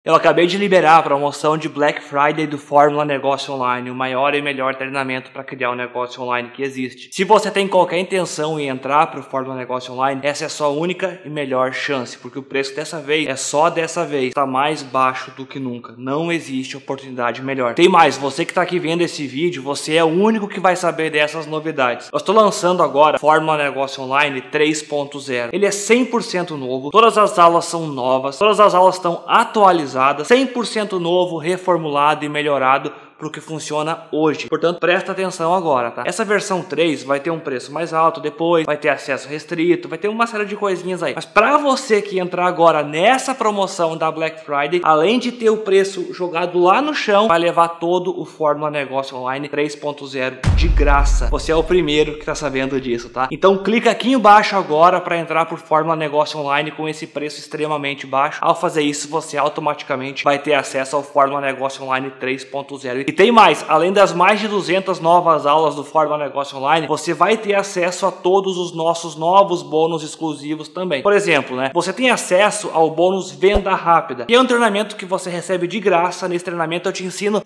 Eu acabei de liberar a promoção de Black Friday do Fórmula Negócio Online, o maior e melhor treinamento para criar um negócio online que existe. Se você tem qualquer intenção em entrar para o Fórmula Negócio Online, essa é a sua única e melhor chance, porque o preço dessa vez, está mais baixo do que nunca. Não existe oportunidade melhor. Tem mais, você que está aqui vendo esse vídeo, você é o único que vai saber dessas novidades. Eu estou lançando agora Fórmula Negócio Online 3.0. Ele é 100% novo, todas as aulas são novas, todas as aulas estão atualizadas, 100% novo, reformulado e melhorado para o que funciona hoje. Portanto, presta atenção agora, tá? Essa versão 3 vai ter um preço mais alto depois, vai ter acesso restrito, vai ter uma série de coisinhas aí. Mas para você que entrar agora nessa promoção da Black Friday, além de ter o preço jogado lá no chão, vai levar todo o Fórmula Negócio Online 3.0 de graça. Você é o primeiro que está sabendo disso, tá? Então clica aqui embaixo agora para entrar por Fórmula Negócio Online com esse preço extremamente baixo. Ao fazer isso, você automaticamente vai ter acesso ao Fórmula Negócio Online 3.0. E tem mais, além das mais de 200 novas aulas do Fórmula Negócio Online, você vai ter acesso a todos os nossos novos bônus exclusivos também. Por exemplo, você tem acesso ao bônus Venda Rápida, que é um treinamento que você recebe de graça. Nesse treinamento eu te ensino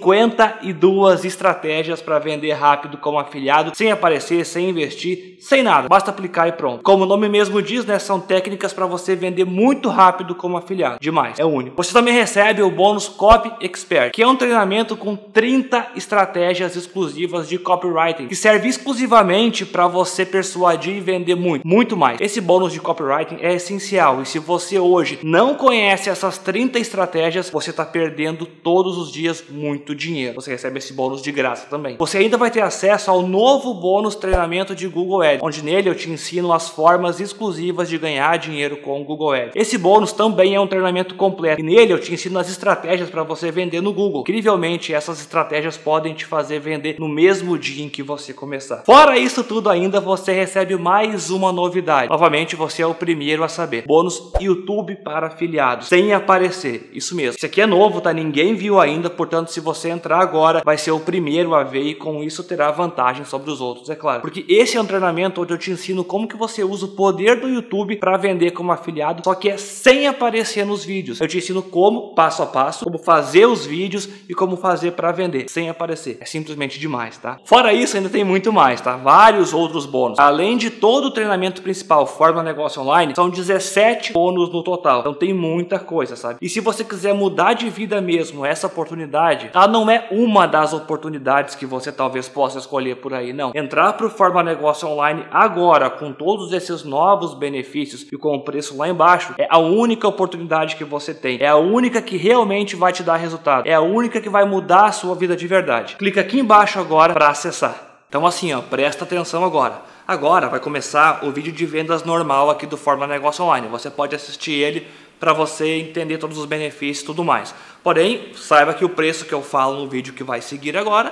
52 estratégias para vender rápido como afiliado, sem aparecer, sem investir, sem nada. Basta aplicar e pronto. Como o nome mesmo diz, são técnicas para você vender muito rápido como afiliado. Demais, é único. Você também recebe o bônus Copy Expert, que é um treinamento com 30 estratégias exclusivas de copywriting, que serve exclusivamente para você persuadir e vender muito mais. Esse bônus de copywriting é essencial, e se você hoje não conhece essas 30 estratégias, você está perdendo todos os dias muito dinheiro. Você recebe esse bônus de graça também. Você ainda vai ter acesso ao novo bônus treinamento de Google Ads, onde nele eu te ensino as formas exclusivas de ganhar dinheiro com o Google Ads. Esse bônus também é um treinamento completo, e nele eu te ensino as estratégias para você vender no Google. Incrivelmente, essas estratégias podem te fazer vender no mesmo dia em que você começar. Fora isso tudo ainda, você recebe mais uma novidade. Novamente, você é o primeiro a saber. Bônus YouTube para afiliados, sem aparecer. Isso mesmo. Isso aqui é novo, tá? Ninguém viu ainda, portanto, se você entrar agora, vai ser o primeiro a ver, e com isso terá vantagem sobre os outros, é claro. Porque esse é um treinamento onde eu te ensino como que você usa o poder do YouTube para vender como afiliado, só que é sem aparecer nos vídeos. Eu te ensino como, passo a passo, como fazer os vídeos e como fazer para vender sem aparecer. É simplesmente demais, tá? Fora isso, ainda tem muito mais, tá? Vários outros bônus. Além de todo o treinamento principal, Fórmula Negócio Online, são 17 bônus no total. Então tem muita coisa, sabe? E se você quiser mudar de vida mesmo, essa oportunidade, ela não é uma das oportunidades que você talvez possa escolher por aí, não. Entrar para o Fórmula Negócio Online agora, com todos esses novos benefícios e com o preço lá embaixo, é a única oportunidade que você tem. É a única que realmente vai te dar resultado. É a única que vai mudar a sua vida de verdade. Clica aqui embaixo agora para acessar. Então assim, presta atenção agora. Agora vai começar o vídeo de vendas normal aqui do Fórmula Negócio Online. Você pode assistir ele para você entender todos os benefícios e tudo mais. Porém, saiba que o preço que eu falo no vídeo que vai seguir agora,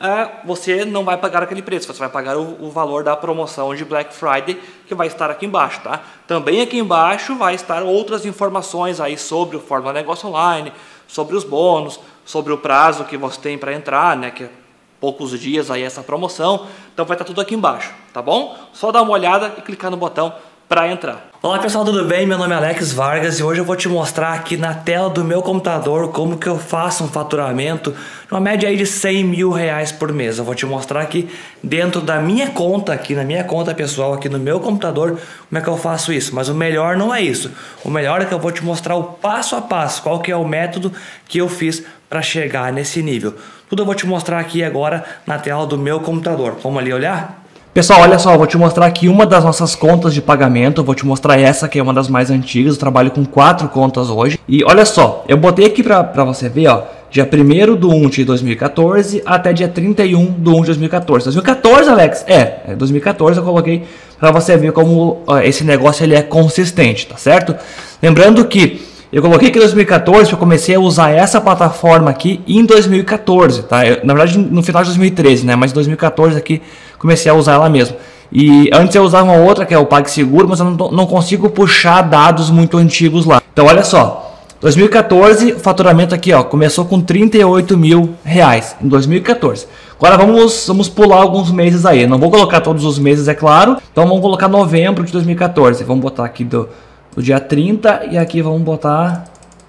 você não vai pagar aquele preço, você vai pagar o valor da promoção de Black Friday, que vai estar aqui embaixo, tá? Também aqui embaixo vai estar outras informações aí sobre o Fórmula Negócio Online, sobre os bônus, sobre o prazo que você tem para entrar, que é poucos dias aí essa promoção. Então vai estar tudo aqui embaixo, tá bom? Só dar uma olhada e clicar no botão para entrar. Olá pessoal, tudo bem? Meu nome é Alex Vargas e hoje eu vou te mostrar aqui na tela do meu computador como que eu faço um faturamento de uma média aí de 100 mil reais por mês. Eu vou te mostrar aqui dentro da minha conta, aqui na minha conta pessoal, aqui no meu computador, como é que eu faço isso. Mas o melhor não é isso. O melhor é que eu vou te mostrar o passo a passo, qual que é o método que eu fiz para chegar nesse nível. Tudo eu vou te mostrar aqui agora na tela do meu computador. Vamos ali olhar? Pessoal, olha só, eu vou te mostrar aqui uma das nossas contas de pagamento. Eu vou te mostrar essa que é uma das mais antigas. Eu trabalho com 4 contas hoje. E olha só, eu botei aqui pra você ver, dia 1º de 1 de 2014 até dia 31 de 1 de 2014. 2014, Alex? 2014 eu coloquei pra você ver como esse negócio ele é consistente, tá certo? Lembrando que eu coloquei aqui em 2014, eu comecei a usar essa plataforma aqui em 2014, tá? Na verdade no final de 2013, mas em 2014 aqui comecei a usar ela mesmo. E antes eu usava uma outra que é o PagSeguro, mas eu não consigo puxar dados muito antigos lá. Então olha só, 2014, o faturamento aqui começou com 38 mil reais em 2014. Agora vamos pular alguns meses aí, não vou colocar todos os meses, é claro. Então vamos colocar novembro de 2014, vamos botar aqui do dia 30 e aqui vamos botar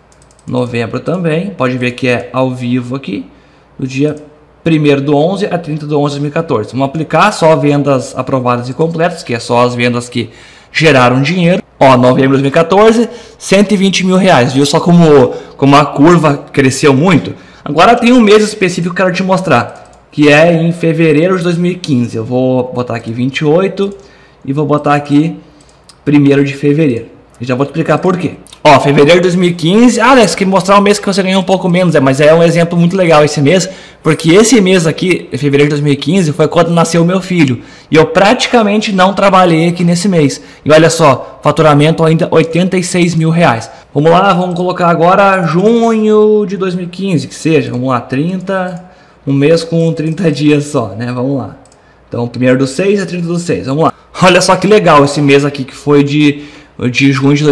Novembro também, pode ver que é ao vivo aqui, do dia 1º/11 a 30/11 de 2014. Vamos aplicar só vendas aprovadas e completas, que é só as vendas que geraram dinheiro. Ó, novembro de 2014, 120 mil reais. Viu só como a curva cresceu muito? Agora tem um mês específico que eu quero te mostrar, que é em fevereiro de 2015. Eu vou botar aqui 28 e vou botar aqui 1º de fevereiro. E já vou te explicar por quê. Ó, fevereiro de 2015, Alex, quer mostrar um mês que você ganhou um pouco menos, mas é um exemplo muito legal esse mês, porque esse mês aqui, fevereiro de 2015, foi quando nasceu o meu filho, e eu praticamente não trabalhei aqui nesse mês. E olha só, faturamento ainda 86 mil reais. Vamos lá, vamos colocar agora junho de 2015, que seja, vamos lá, 30, um mês com 30 dias só, né, vamos lá. Então, 1º/6 a 30/6, vamos lá. Olha só que legal esse mês aqui, que foi de junho de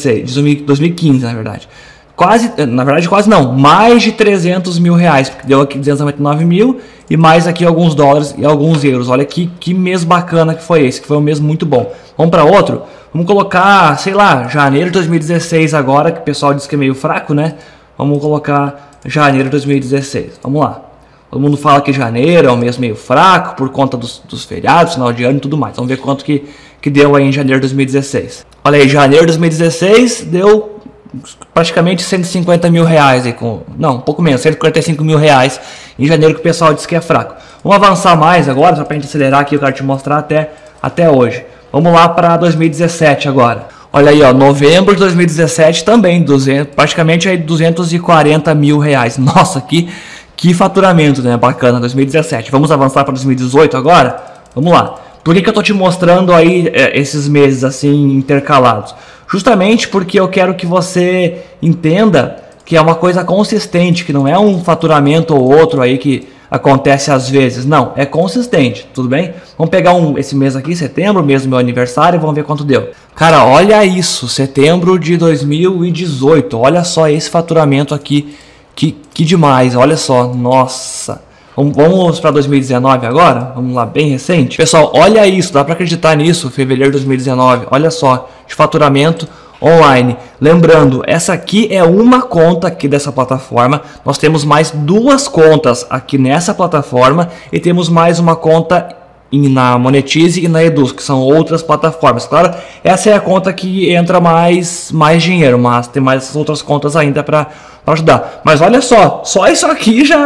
2015, na verdade. Quase não, mais de 300 mil reais, porque deu aqui 299 mil e mais aqui alguns dólares e alguns euros. Olha que mês bacana que foi esse, que foi um mês muito bom. Vamos para outro? Vamos colocar, sei lá, janeiro de 2016 agora, que o pessoal diz que é meio fraco, né? Vamos colocar janeiro de 2016, vamos lá. Todo mundo fala que janeiro é um mês meio fraco por conta dos feriados, final de ano e tudo mais. Vamos ver quanto que deu aí em janeiro de 2016. Olha aí, janeiro de 2016 deu praticamente 150 mil reais. Aí não, um pouco menos, 145 mil reais em janeiro, que o pessoal diz que é fraco. Vamos avançar mais agora, só para a gente acelerar aqui, eu quero te mostrar até hoje. Vamos lá para 2017 agora. Olha aí, ó, novembro de 2017 também, praticamente aí 240 mil reais. Nossa, que faturamento, né? Bacana, 2017. Vamos avançar para 2018 agora? Vamos lá. Por que eu tô te mostrando aí esses meses assim intercalados? Justamente porque eu quero que você entenda que é uma coisa consistente, que não é um faturamento ou outro aí que acontece às vezes. Não, é consistente, tudo bem? Vamos pegar esse mês aqui, setembro, mês do meu aniversário, e vamos ver quanto deu. Cara, olha isso, setembro de 2018, olha só esse faturamento aqui, que demais, olha só, nossa. Vamos para 2019 agora? Vamos lá, bem recente. Pessoal, olha isso, dá para acreditar nisso, fevereiro de 2019. Olha só, de faturamento online. Lembrando, essa aqui é uma conta aqui dessa plataforma. Nós temos mais 2 contas aqui nessa plataforma e temos mais uma conta na Monetize e na Eduz, que são outras plataformas. Claro, essa é a conta que entra mais dinheiro, mas tem mais outras contas ainda para ajudar. Mas olha só isso aqui já,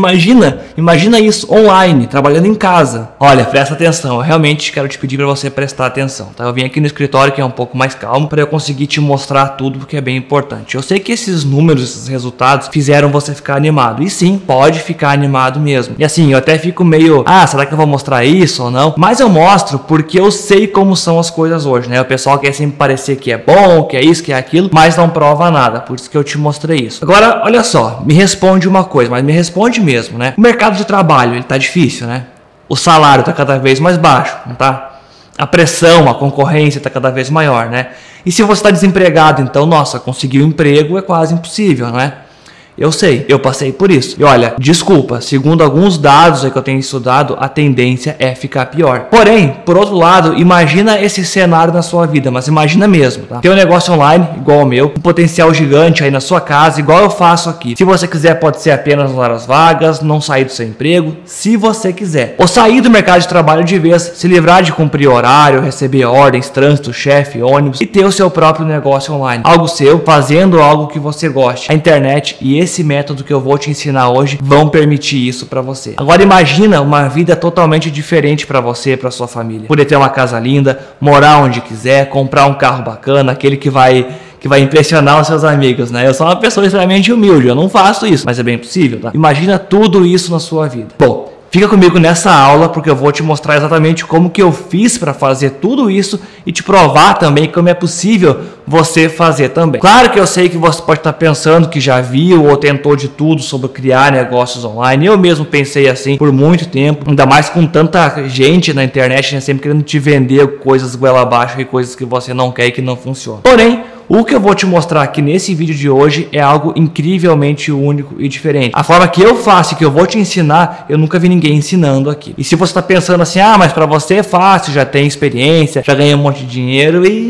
imagina isso online, trabalhando em casa. Olha, presta atenção, eu realmente quero te pedir para você prestar atenção, tá? Eu vim aqui no escritório que é um pouco mais calmo para eu conseguir te mostrar tudo, porque é bem importante. Eu sei que esses números, esses resultados fizeram você ficar animado, e sim, pode ficar animado mesmo. E assim, eu até fico meio, será que eu vou mostrar isso ou não? Mas eu mostro porque eu sei como são as coisas hoje, né? O pessoal quer sempre parecer que é bom, que é isso, que é aquilo, mas não prova nada, por isso que eu te mostrei isso. Agora, olha só, me responde uma coisa, mas me responde mesmo, né? O mercado de trabalho, ele tá difícil, né? O salário tá cada vez mais baixo, não tá? A pressão, a concorrência tá cada vez maior, né? E se você está desempregado, então, nossa, conseguir um emprego é quase impossível, não é? Eu sei, eu passei por isso. E olha, desculpa, segundo alguns dados aí que eu tenho estudado, a tendência é ficar pior. Porém, por outro lado, imagina esse cenário na sua vida, mas imagina mesmo, tá? Tem um negócio online, igual o meu, um potencial gigante aí na sua casa, igual eu faço aqui. Se você quiser, pode ser apenas nas horas vagas, não sair do seu emprego, se você quiser. Ou sair do mercado de trabalho de vez, se livrar de cumprir horário, receber ordens, trânsito, chefe, ônibus, e ter o seu próprio negócio online. Algo seu, fazendo algo que você goste. A internet e esse método que eu vou te ensinar hoje vão permitir isso para você. Agora imagina uma vida totalmente diferente para você e para sua família. Poder ter uma casa linda, morar onde quiser, comprar um carro bacana, aquele que vai impressionar os seus amigos, né? Eu sou uma pessoa extremamente humilde, eu não faço isso, mas é bem possível, tá? Imagina tudo isso na sua vida. Bom, fica comigo nessa aula porque eu vou te mostrar exatamente como que eu fiz para fazer tudo isso e te provar também como é possível você fazer também. Claro que eu sei que você pode estar pensando que já viu ou tentou de tudo sobre criar negócios online. Eu mesmo pensei assim por muito tempo, ainda mais com tanta gente na internet, né, sempre querendo te vender coisas goela abaixo e coisas que você não quer e que não funcionam. Porém, o que eu vou te mostrar aqui nesse vídeo de hoje é algo incrivelmente único e diferente. A forma que eu faço e que eu vou te ensinar, eu nunca vi ninguém ensinando aqui. E se você está pensando assim, mas para você é fácil, já tem experiência, já ganha um monte de dinheiro, e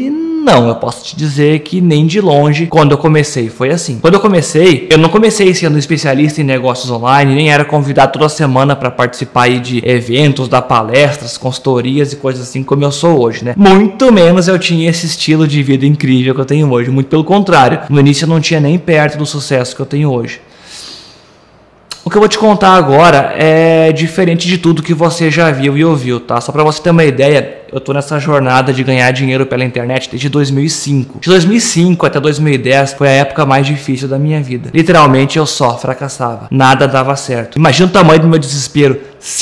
Não, eu posso te dizer que nem de longe quando eu comecei foi assim. Quando eu comecei, eu não comecei sendo especialista em negócios online, nem era convidado toda semana para participar aí de eventos, dar palestras, consultorias e coisas assim como eu sou hoje, né? Muito menos eu tinha esse estilo de vida incrível que eu tenho hoje, muito pelo contrário. No início eu não tinha nem perto do sucesso que eu tenho hoje. O que eu vou te contar agora é diferente de tudo que você já viu e ouviu, tá? Só para você ter uma ideia, eu tô nessa jornada de ganhar dinheiro pela internet desde 2005. De 2005 até 2010 foi a época mais difícil da minha vida. Literalmente eu só fracassava. Nada dava certo. Imagina o tamanho do meu desespero.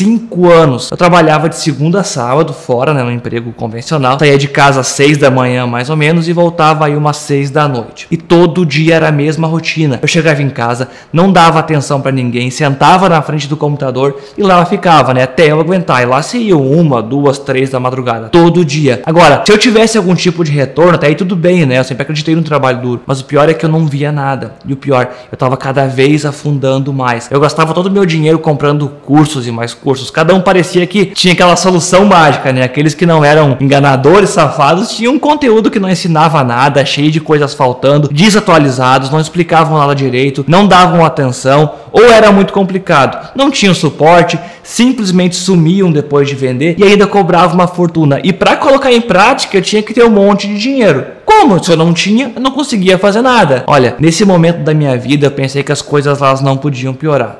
5 anos. Eu trabalhava de segunda a sábado fora, né, no emprego convencional. Saía de casa às 6 da manhã mais ou menos e voltava aí umas 6 da noite. E todo dia era a mesma rotina. Eu chegava em casa, não dava atenção para ninguém, sentava na frente do computador e lá eu ficava, né, até eu aguentar. E lá se ia 1, 2, 3 da madrugada. Todo dia. Agora, se eu tivesse algum tipo de retorno, até aí tudo bem, né? Eu sempre acreditei no trabalho duro. Mas o pior é que eu não via nada. E o pior, eu tava cada vez afundando mais. Eu gastava todo o meu dinheiro comprando cursos e mais cursos. Cada um parecia que tinha aquela solução mágica, né? Aqueles que não eram enganadores, safados, tinham um conteúdo que não ensinava nada, cheio de coisas faltando, desatualizados, não explicavam nada direito, não davam atenção, ou era muito complicado. Não tinham suporte, simplesmente sumiam depois de vender e ainda cobravam uma fortuna. E para colocar em prática, eu tinha que ter um monte de dinheiro. Como? Se eu não tinha, eu não conseguia fazer nada. Olha, nesse momento da minha vida, eu pensei que as coisas elas não podiam piorar.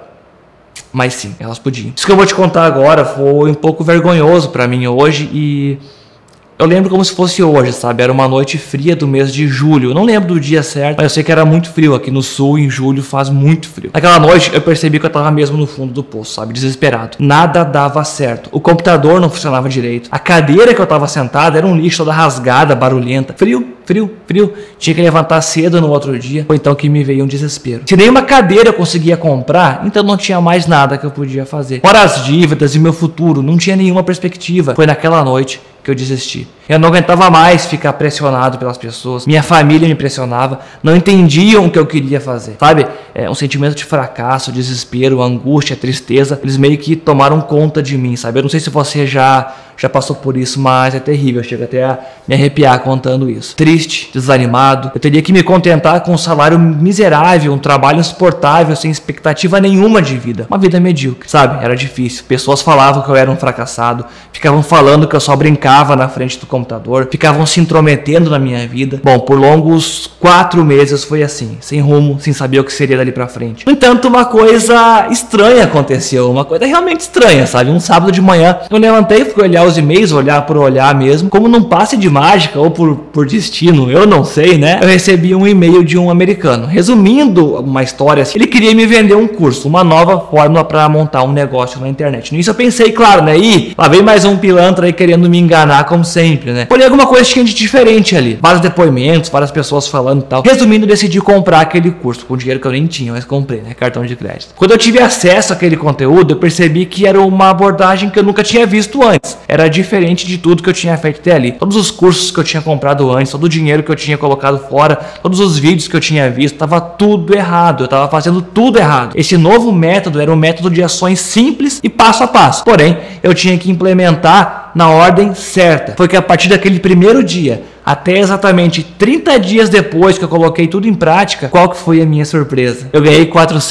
Mas sim, elas podiam. Isso que eu vou te contar agora foi um pouco vergonhoso para mim hoje e eu lembro como se fosse hoje, sabe? Era uma noite fria do mês de julho. Eu não lembro do dia certo, mas eu sei que era muito frio. Aqui no sul, em julho, faz muito frio. Naquela noite, eu percebi que eu tava mesmo no fundo do poço, sabe? Desesperado. Nada dava certo. O computador não funcionava direito. A cadeira que eu tava sentado era um lixo, toda rasgada, barulhenta. Frio. Tinha que levantar cedo no outro dia. Foi então que me veio um desespero. Se nenhuma cadeira eu conseguia comprar, então não tinha mais nada que eu podia fazer. Fora as dívidas e meu futuro, não tinha nenhuma perspectiva. Foi naquela noite que eu desisti. Eu não aguentava mais ficar pressionado pelas pessoas. Minha família me pressionava. Não entendiam o que eu queria fazer. Sabe? Um sentimento de fracasso, desespero, angústia, tristeza. Eles meio que tomaram conta de mim, sabe? Eu não sei se você já passou por isso, mas é terrível. Eu chego até a me arrepiar contando isso. Triste, desanimado. Eu teria que me contentar com um salário miserável, um trabalho insuportável, sem expectativa nenhuma de vida. Uma vida medíocre, sabe? Era difícil. Pessoas falavam que eu era um fracassado. Ficavam falando que eu só brincava na frente do computador. Ficavam se intrometendo na minha vida. Bom, por longos 4 meses foi assim. Sem rumo, sem saber o que seria dali pra frente. No entanto, uma coisa estranha aconteceu. Uma coisa realmente estranha, sabe? Um sábado de manhã, eu levantei, fui olhar os e-mails, olhar por olhar mesmo. Como num passe de mágica ou por destino, eu não sei, né? Eu recebi um e-mail de um americano. Resumindo uma história, ele queria me vender um curso, uma nova fórmula para montar um negócio na internet. Nisso eu pensei, claro, né? Ih, lá vem mais um pilantra aí querendo me enganar como sempre, né? Olhei alguma coisa tinha de diferente ali. Vários depoimentos, várias pessoas falando e tal. Resumindo, decidi comprar aquele curso com dinheiro que eu nem tinha, mas comprei, né? Cartão de crédito. Quando eu tive acesso àquele conteúdo, eu percebi que era uma abordagem que eu nunca tinha visto antes. Era diferente de tudo que eu tinha feito até ali. Todos os cursos que eu tinha comprado antes, todo o dinheiro que eu tinha colocado fora, todos os vídeos que eu tinha visto, tava tudo errado. Eu tava fazendo tudo errado. Esse novo método era um método de ações simples e passo a passo. Porém, eu tinha que implementar na ordem certa. Foi que a partir daquele primeiro dia, até exatamente 30 dias depois que eu coloquei tudo em prática, qual que foi a minha surpresa? Eu ganhei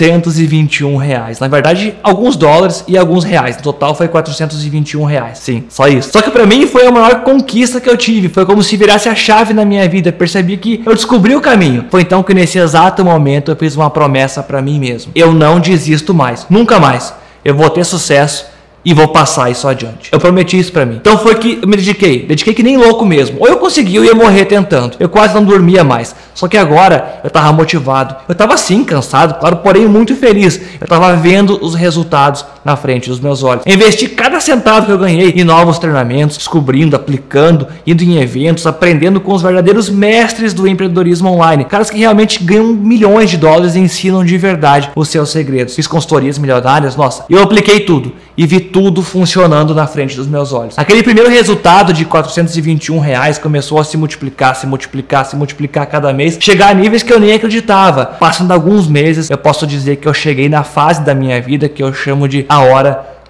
R$421. Na verdade, alguns dólares e alguns reais. No total foi R$421. Sim, só isso. Só que pra mim foi a maior conquista que eu tive. Foi como se virasse a chave na minha vida. Percebi que eu descobri o caminho. Foi então que nesse exato momento eu fiz uma promessa pra mim mesmo. Eu não desisto mais. Nunca mais. Eu vou ter sucesso e vou passar isso adiante. Eu prometi isso pra mim. Então foi que eu me dediquei que nem louco mesmo. Ou eu consegui, eu ia morrer tentando. Eu quase não dormia mais. Só que agora eu tava motivado. Eu tava sim cansado, claro, porém muito feliz. Eu tava vendo os resultados na frente dos meus olhos. Investi cada centavo que eu ganhei em novos treinamentos, descobrindo, aplicando, indo em eventos, aprendendo com os verdadeiros mestres do empreendedorismo online. Caras que realmente ganham milhões de dólares e ensinam de verdade os seus segredos. Fiz consultorias milionárias, nossa. Eu apliquei tudo e vi tudo funcionando na frente dos meus olhos. Aquele primeiro resultado de R$421 começou a se multiplicar cada mês, chegar a níveis que eu nem acreditava. Passando alguns meses, eu posso dizer que eu cheguei na fase da minha vida que eu chamo de a hora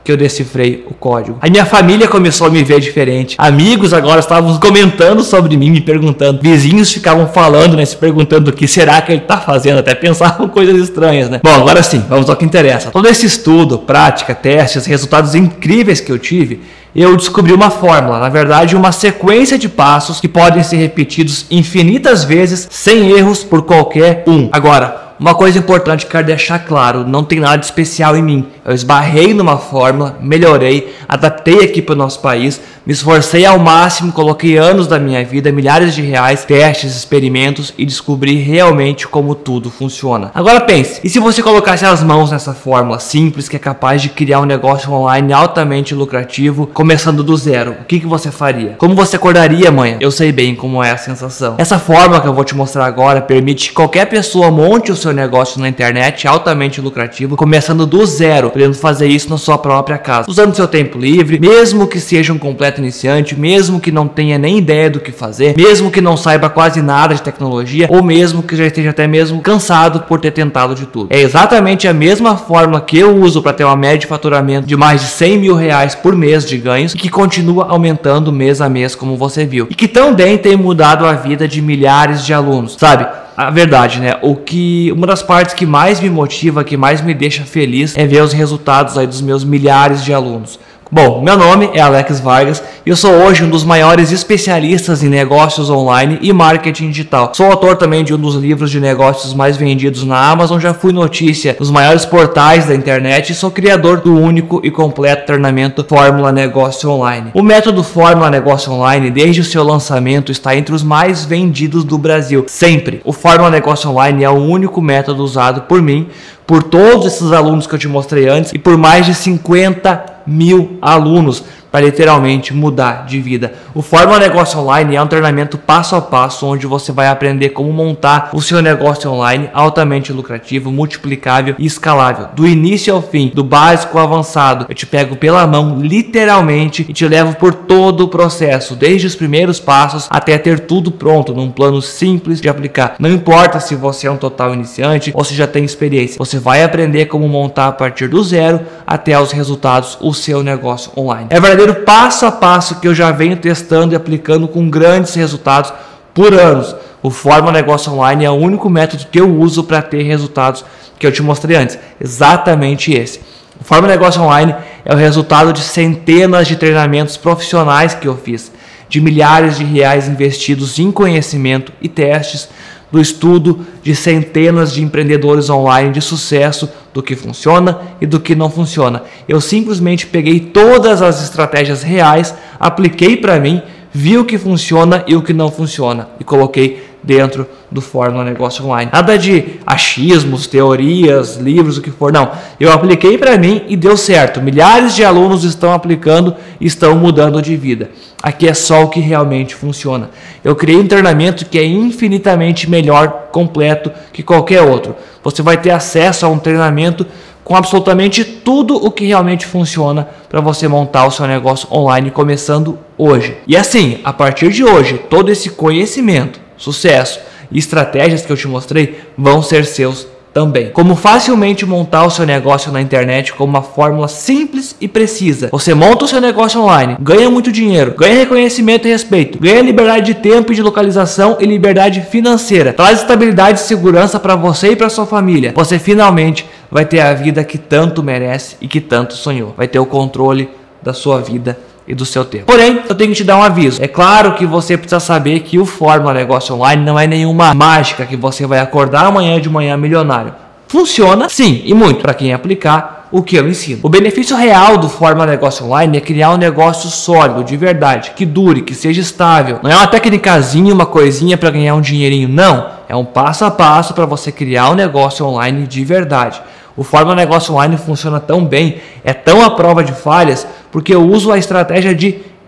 que eu decifrei o código. A minha família começou a me ver diferente. Amigos agora estavam comentando sobre mim, me perguntando. Vizinhos ficavam falando, né, se perguntando o que será que ele tá fazendo. Até pensavam coisas estranhas, né? Bom, agora sim, vamos ao que interessa. Todo esse estudo, prática, testes, resultados incríveis que eu tive, eu descobri uma fórmula, na verdade uma sequência de passos que podem ser repetidos infinitas vezes, sem erros por qualquer um. Agora, uma coisa importante que eu quero deixar claro, não tem nada de especial em mim. Eu esbarrei numa fórmula, melhorei, adaptei aqui para o nosso país, me esforcei ao máximo, coloquei anos da minha vida, milhares de reais, testes, experimentos e descobri realmente como tudo funciona. Agora pense, e se você colocasse as mãos nessa fórmula simples que é capaz de criar um negócio online altamente lucrativo, começando do zero, o que você faria? Como você acordaria amanhã? Eu sei bem como é a sensação. Essa fórmula que eu vou te mostrar agora permite que qualquer pessoa monte o seu negócio na internet altamente lucrativo, começando do zero, podendo fazer isso na sua própria casa, usando seu tempo livre, mesmo que seja um completo iniciante, mesmo que não tenha nem ideia do que fazer, mesmo que não saiba quase nada de tecnologia, ou mesmo que já esteja até mesmo cansado por ter tentado de tudo. É exatamente a mesma fórmula que eu uso para ter uma média de faturamento de mais de 100 mil reais por mês de ganhos e que continua aumentando mês a mês, como você viu, e que também tem mudado a vida de milhares de alunos, sabe? A verdade, né? Uma das partes que mais me motiva, que mais me deixa feliz é ver os resultados aí dos meus milhares de alunos. Bom, meu nome é Alex Vargas e eu sou hoje um dos maiores especialistas em negócios online e marketing digital. Sou autor também de um dos livros de negócios mais vendidos na Amazon, já fui notícia nos maiores portais da internet e sou criador do único e completo treinamento Fórmula Negócio Online. O método Fórmula Negócio Online, desde o seu lançamento, está entre os mais vendidos do Brasil. Sempre. O Fórmula Negócio Online é o único método usado por mim, por todos esses alunos que eu te mostrei antes e por mais de 50 mil alunos para literalmente mudar de vida. O Fórmula Negócio Online é um treinamento passo a passo onde você vai aprender como montar o seu negócio online altamente lucrativo, multiplicável e escalável. Do início ao fim, do básico ao avançado, eu te pego pela mão literalmente e te levo por todo o processo, desde os primeiros passos até ter tudo pronto num plano simples de aplicar. Não importa se você é um total iniciante ou se já tem experiência, você vai aprender como montar a partir do zero até os resultados o seu negócio online. É verdadeiro passo a passo que eu já venho testando e aplicando com grandes resultados por anos. O Fórmula Negócio Online é o único método que eu uso para ter resultados que eu te mostrei antes. Exatamente esse. O Fórmula Negócio Online é o resultado de centenas de treinamentos profissionais que eu fiz, de milhares de reais investidos em conhecimento e testes, do estudo de centenas de empreendedores online de sucesso, do que funciona e do que não funciona. Eu simplesmente peguei todas as estratégias reais, apliquei para mim, vi o que funciona e o que não funciona e coloquei dentro do Fórmula Negócio Online. Nada de achismos, teorias, livros, o que for, não. Eu apliquei para mim e deu certo. Milhares de alunos estão aplicando e estão mudando de vida. Aqui é só o que realmente funciona. Eu criei um treinamento que é infinitamente melhor, completo que qualquer outro. Você vai ter acesso a um treinamento com absolutamente tudo o que realmente funciona para você montar o seu negócio online começando hoje. E assim, a partir de hoje, todo esse conhecimento, sucesso e estratégias que eu te mostrei vão ser seus também. Como facilmente montar o seu negócio na internet com uma fórmula simples e precisa. Você monta o seu negócio online, ganha muito dinheiro, ganha reconhecimento e respeito, ganha liberdade de tempo e de localização e liberdade financeira. Traz estabilidade e segurança para você e para sua família. Você finalmente vai ter a vida que tanto merece e que tanto sonhou. Vai ter o controle da sua vida e do seu tempo. Porém, eu tenho que te dar um aviso. É claro que você precisa saber que o Fórmula Negócio Online não é nenhuma mágica que você vai acordar amanhã de manhã milionário. Funciona sim, e muito, para quem aplicar o que eu ensino. O benefício real do Fórmula Negócio Online é criar um negócio sólido, de verdade, que dure, que seja estável. Não é uma técnicazinha, uma coisinha para ganhar um dinheirinho, não. É um passo a passo para você criar um negócio online de verdade. O Fórmula Negócio Online funciona tão bem, é tão à prova de falhas, porque eu uso a estratégia de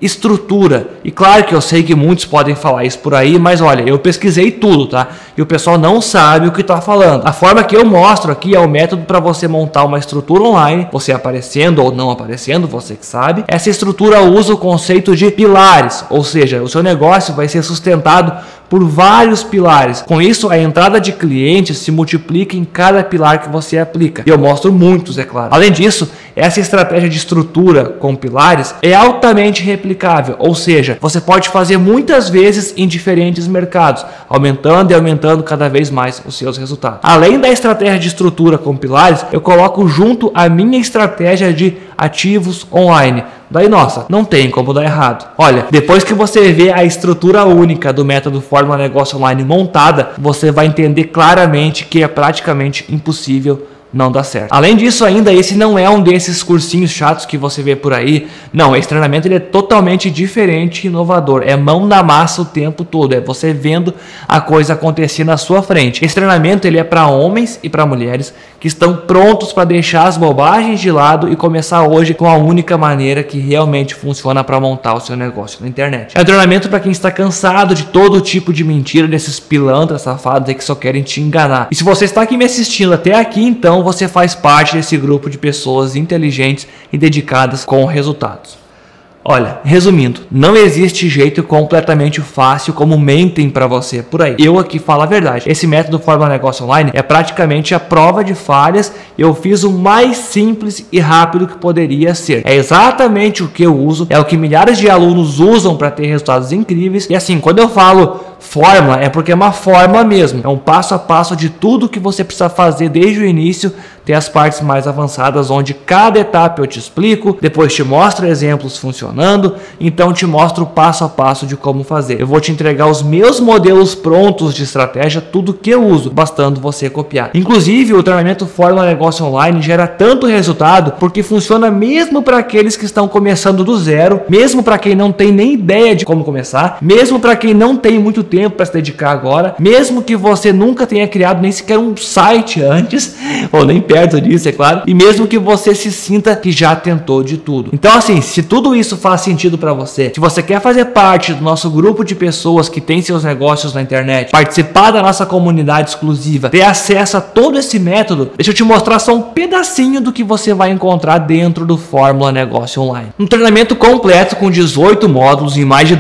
estrutura. E claro que eu sei que muitos podem falar isso por aí, mas olha, eu pesquisei tudo, tá? E o pessoal não sabe o que está falando. A forma que eu mostro aqui é o método para você montar uma estrutura online, você aparecendo ou não aparecendo, você que sabe. Essa estrutura usa o conceito de pilares, ou seja, o seu negócio vai ser sustentado por vários pilares. Com isso, a entrada de clientes se multiplica em cada pilar que você aplica. E eu mostro muitos, é claro. Além disso, essa estratégia de estrutura com pilares é altamente replicável, ou seja, você pode fazer muitas vezes em diferentes mercados, aumentando e aumentando cada vez mais os seus resultados. Além da estratégia de estrutura com pilares, eu coloco junto a minha estratégia de ativos online. Daí, nossa, não tem como dar errado. Olha, depois que você vê a estrutura única do método Fórmula Negócio Online montada, você vai entender claramente que é praticamente impossível não dá certo. Além disso, ainda esse não é um desses cursinhos chatos que você vê por aí. Não, esse treinamento ele é totalmente diferente e inovador. É mão na massa o tempo todo. É você vendo a coisa acontecer na sua frente. Esse treinamento ele é para homens e para mulheres que estão prontos para deixar as bobagens de lado e começar hoje com a única maneira que realmente funciona para montar o seu negócio na internet. É um treinamento para quem está cansado de todo tipo de mentira, desses pilantras safados aí que só querem te enganar. E se você está aqui me assistindo até aqui, então você faz parte desse grupo de pessoas inteligentes e dedicadas com resultados. Olha, resumindo, não existe jeito completamente fácil como mentem para você por aí. Eu aqui falo a verdade. Esse método Fórmula Negócio Online é praticamente a prova de falhas. Eu fiz o mais simples e rápido que poderia ser. É exatamente o que eu uso, é o que milhares de alunos usam para ter resultados incríveis. E assim, quando eu falo fórmula, é porque é uma fórmula mesmo. É um passo a passo de tudo que você precisa fazer desde o início. Tem as partes mais avançadas onde cada etapa eu te explico, depois te mostro exemplos funcionando, então te mostro passo a passo de como fazer. Eu vou te entregar os meus modelos prontos de estratégia, tudo que eu uso, bastando você copiar. Inclusive, o treinamento Fórmula Negócio Online gera tanto resultado porque funciona mesmo para aqueles que estão começando do zero, mesmo para quem não tem nem ideia de como começar, mesmo para quem não tem muito tempo para se dedicar agora, mesmo que você nunca tenha criado nem sequer um site antes, ou nem perto disso, é claro, e mesmo que você se sinta que já tentou de tudo. Então assim, se tudo isso faz sentido para você, se você quer fazer parte do nosso grupo de pessoas que tem seus negócios na internet, participar da nossa comunidade exclusiva, ter acesso a todo esse método, deixa eu te mostrar só um pedacinho do que você vai encontrar dentro do Fórmula Negócio Online. Um treinamento completo com 18 módulos e mais de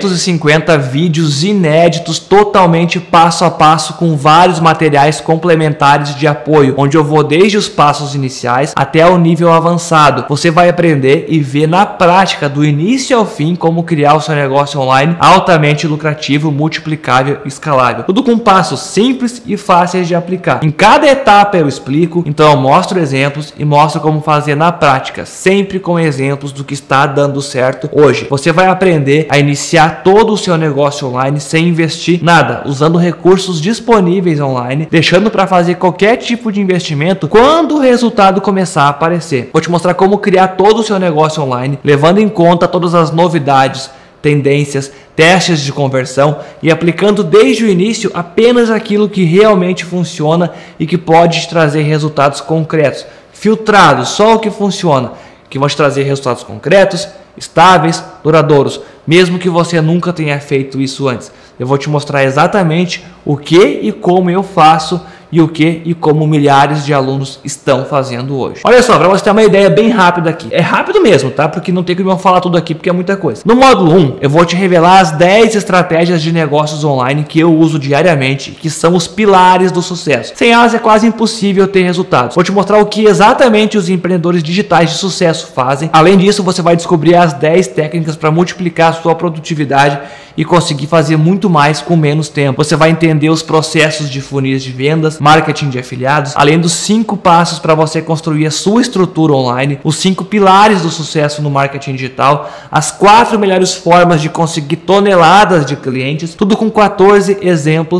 250 vídeos inéditos, totalmente passo a passo, com vários materiais complementares de apoio, onde eu vou desde os passos iniciais até o nível avançado. Você vai aprender e ver na prática, do início ao fim, como criar o seu negócio online altamente lucrativo, multiplicável e escalável. Tudo com passos simples e fáceis de aplicar. Em cada etapa eu explico, então eu mostro exemplos e mostro como fazer na prática, sempre com exemplos do que está dando certo hoje. Você vai aprender a iniciar todo o seu negócio online sem investir nada, usando recursos disponíveis online, deixando para fazer qualquer tipo de investimento quando o resultado começar a aparecer. Vou te mostrar como criar todo o seu negócio online, levando em conta todas as novidades, tendências, testes de conversão e aplicando desde o início apenas aquilo que realmente funciona e que pode te trazer resultados concretos, filtrados, só o que funciona, que vão te trazer resultados concretos, estáveis, duradouros, mesmo que você nunca tenha feito isso antes. Eu vou te mostrar exatamente o que e como eu faço e o que e como milhares de alunos estão fazendo hoje. Olha só, para você ter uma ideia bem rápida aqui. É rápido mesmo, tá? Porque não tem como eu falar tudo aqui, porque é muita coisa. No módulo 1, eu vou te revelar as 10 estratégias de negócios online que eu uso diariamente, que são os pilares do sucesso. Sem elas é quase impossível ter resultados. Vou te mostrar o que exatamente os empreendedores digitais de sucesso fazem. Além disso, você vai descobrir as 10 técnicas para multiplicar a sua produtividade e conseguir fazer muito mais com menos tempo. Você vai entender os processos de funis de vendas, marketing de afiliados, além dos 5 passos para você construir a sua estrutura online, os 5 pilares do sucesso no marketing digital, as 4 melhores formas de conseguir toneladas de clientes, tudo com 14 exemplos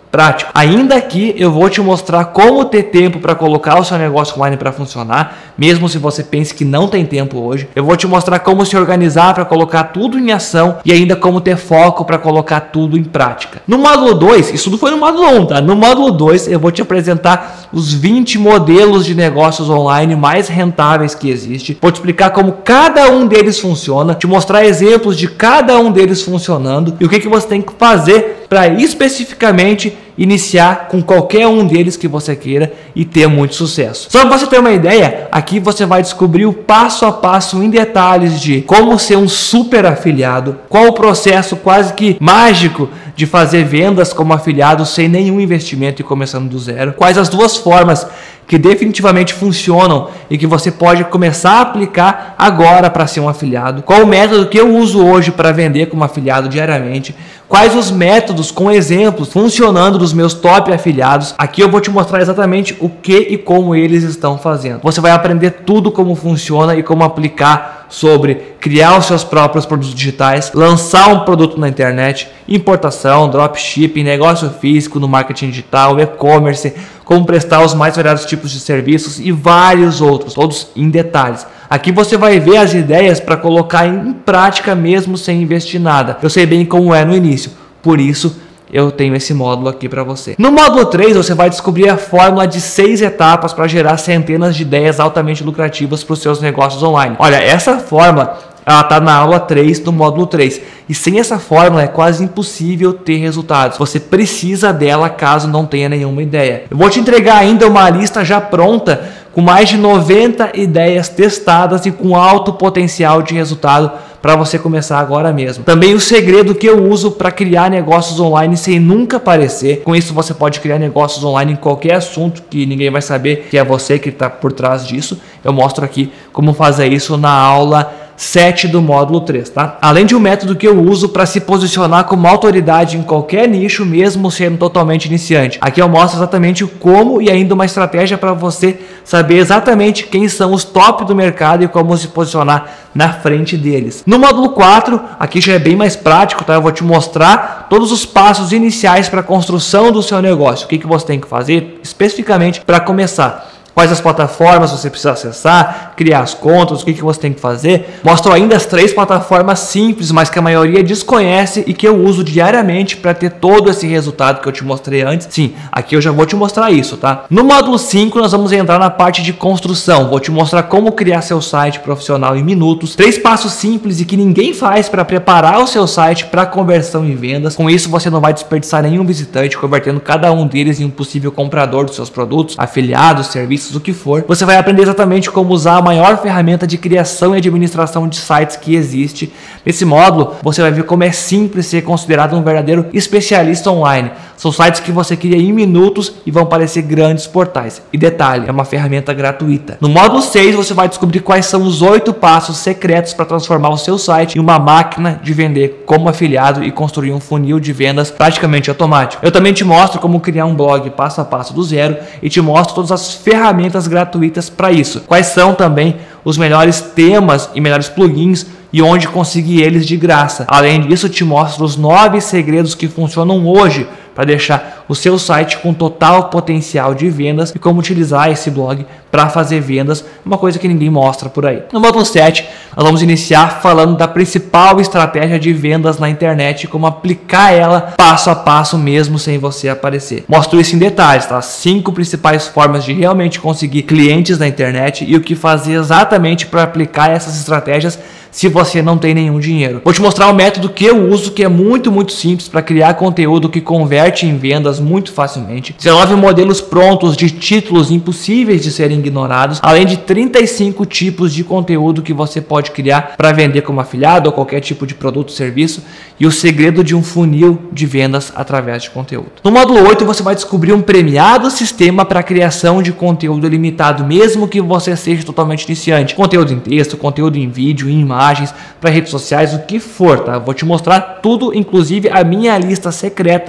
prático. Ainda aqui eu vou te mostrar como ter tempo para colocar o seu negócio online para funcionar, mesmo se você pense que não tem tempo hoje. Eu vou te mostrar como se organizar para colocar tudo em ação e ainda como ter foco para colocar tudo em prática. No módulo 2, isso tudo foi no módulo 1, tá? No módulo 2 eu vou te apresentar os 20 modelos de negócios online mais rentáveis que existe. Vou te explicar como cada um deles funciona, te mostrar exemplos de cada um deles funcionando e o que você tem que fazer para especificamente iniciar com qualquer um deles que você queira e ter muito sucesso. Só para você ter uma ideia, aqui você vai descobrir o passo a passo em detalhes de como ser um super afiliado, qual o processo quase que mágico de fazer vendas como afiliado sem nenhum investimento e começando do zero, quais as duas formas que definitivamente funcionam e que você pode começar a aplicar agora para ser um afiliado, qual o método que eu uso hoje para vender como afiliado diariamente, quais os métodos com exemplos funcionando dos meus top afiliados. Aqui eu vou te mostrar exatamente o que e como eles estão fazendo. Você vai aprender tudo como funciona e como aplicar sobre criar os seus próprios produtos digitais, lançar um produto na internet, importação, dropshipping, negócio físico no marketing digital, e-commerce, como prestar os mais variados tipos de serviços e vários outros, todos em detalhes. Aqui você vai ver as ideias para colocar em prática mesmo sem investir nada. Eu sei bem como é no início, por isso eu tenho esse módulo aqui para você. No módulo 3 você vai descobrir a fórmula de 6 etapas para gerar centenas de ideias altamente lucrativas para os seus negócios online. Olha, essa fórmula ela está na aula 3 do módulo 3 e sem essa fórmula é quase impossível ter resultados. Você precisa dela caso não tenha nenhuma ideia. Eu vou te entregar ainda uma lista já pronta com mais de 90 ideias testadas e com alto potencial de resultado para você começar agora mesmo. Também o segredo que eu uso para criar negócios online sem nunca aparecer. Com isso você pode criar negócios online em qualquer assunto que ninguém vai saber que é você que está por trás disso. Eu mostro aqui como fazer isso na aula 7 do módulo 3, tá? Além de um método que eu uso para se posicionar como autoridade em qualquer nicho, mesmo sendo totalmente iniciante. Aqui eu mostro exatamente o como e ainda uma estratégia para você saber exatamente quem são os top do mercado e como se posicionar na frente deles. No módulo 4, aqui já é bem mais prático, tá? Eu vou te mostrar todos os passos iniciais para a construção do seu negócio. O que você tem que fazer especificamente para começar. Quais as plataformas você precisa acessar, criar as contas, o que você tem que fazer. Mostro ainda as 3 plataformas simples, mas que a maioria desconhece e que eu uso diariamente para ter todo esse resultado que eu te mostrei antes. Sim, aqui eu já vou te mostrar isso, tá? No módulo 5 nós vamos entrar na parte de construção. Vou te mostrar como criar seu site profissional em minutos. 3 passos simples e que ninguém faz para preparar o seu site para conversão em vendas. Com isso você não vai desperdiçar nenhum visitante, convertendo cada um deles em um possível comprador dos seus produtos, afiliados, serviços, o que for. Você vai aprender exatamente como usar a maior ferramenta de criação e administração de sites que existe. Nesse módulo, você vai ver como é simples ser considerado um verdadeiro especialista online. São sites que você cria em minutos e vão parecer grandes portais. E detalhe, é uma ferramenta gratuita. No módulo 6, você vai descobrir quais são os 8 passos secretos para transformar o seu site em uma máquina de vender como afiliado e construir um funil de vendas praticamente automático. Eu também te mostro como criar um blog passo a passo do zero e te mostro todas as ferramentas gratuitas para isso. Quais são também os melhores temas e melhores plugins e onde conseguir eles de graça. Além disso, te mostro os 9 segredos que funcionam hoje para deixar o seu site com total potencial de vendas e como utilizar esse blog para fazer vendas, uma coisa que ninguém mostra por aí. No módulo 7, nós vamos iniciar falando da principal estratégia de vendas na internet e como aplicar ela passo a passo mesmo sem você aparecer. Mostro isso em detalhes, tá? 5 principais formas de realmente conseguir clientes na internet e o que fazer exatamente para aplicar essas estratégias se você não tem nenhum dinheiro. Vou te mostrar um método que eu uso que é muito simples para criar conteúdo que converte em vendas muito facilmente. 19 modelos prontos de títulos impossíveis de serem ignorados, além de 35 tipos de conteúdo que você pode criar para vender como afiliado ou qualquer tipo de produto ou serviço e o segredo de um funil de vendas através de conteúdo. No módulo 8 você vai descobrir um premiado sistema para criação de conteúdo limitado, mesmo que você seja totalmente iniciante. Conteúdo em texto, conteúdo em vídeo, em imagens, para redes sociais, o que for, tá? Vou te mostrar tudo, inclusive a minha lista secreta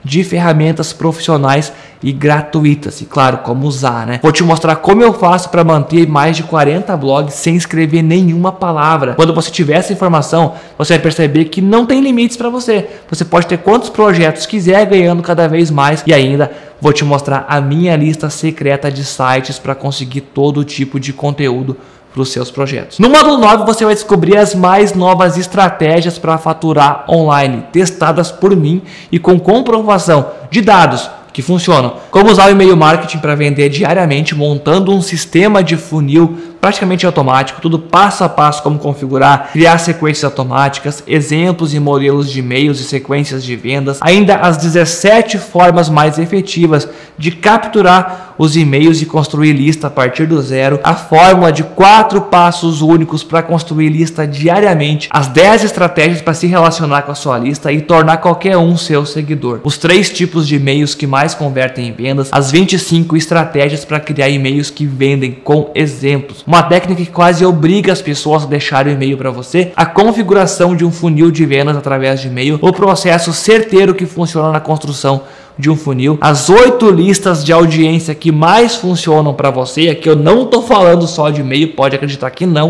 de ferramentas profissionais e gratuitas, e claro, como usar, né? Vou te mostrar como eu faço para manter mais de 40 blogs sem escrever nenhuma palavra. Quando você tiver essa informação, você vai perceber que não tem limites para você. Você pode ter quantos projetos quiser, ganhando cada vez mais, e ainda vou te mostrar a minha lista secreta de sites para conseguir todo tipo de conteúdo para os seus projetos. No módulo 9 você vai descobrir as mais novas estratégias para faturar online, testadas por mim e com comprovação de dados que funcionam. Como usar o e-mail marketing para vender diariamente, montando um sistema de funil praticamente automático, tudo passo a passo, como configurar, criar sequências automáticas, exemplos e modelos de e-mails e sequências de vendas, ainda as 17 formas mais efetivas de capturar os e-mails e construir lista a partir do zero, a fórmula de 4 passos únicos para construir lista diariamente, as 10 estratégias para se relacionar com a sua lista e tornar qualquer um seu seguidor, os 3 tipos de e-mails que mais convertem em vendas, as 25 estratégias para criar e-mails que vendem com exemplos, uma técnica que quase obriga as pessoas a deixarem o e-mail para você, a configuração de um funil de vendas através de e-mail, o processo certeiro que funciona na construção de um funil, as 8 listas de audiência que mais funcionam para você. Aqui eu não estou falando só de e-mail, pode acreditar que não,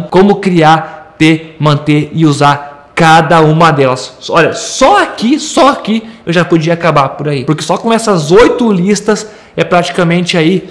como criar, manter e usar cada uma delas. Olha, só aqui eu já podia acabar por aí, porque só com essas 8 listas é praticamente aí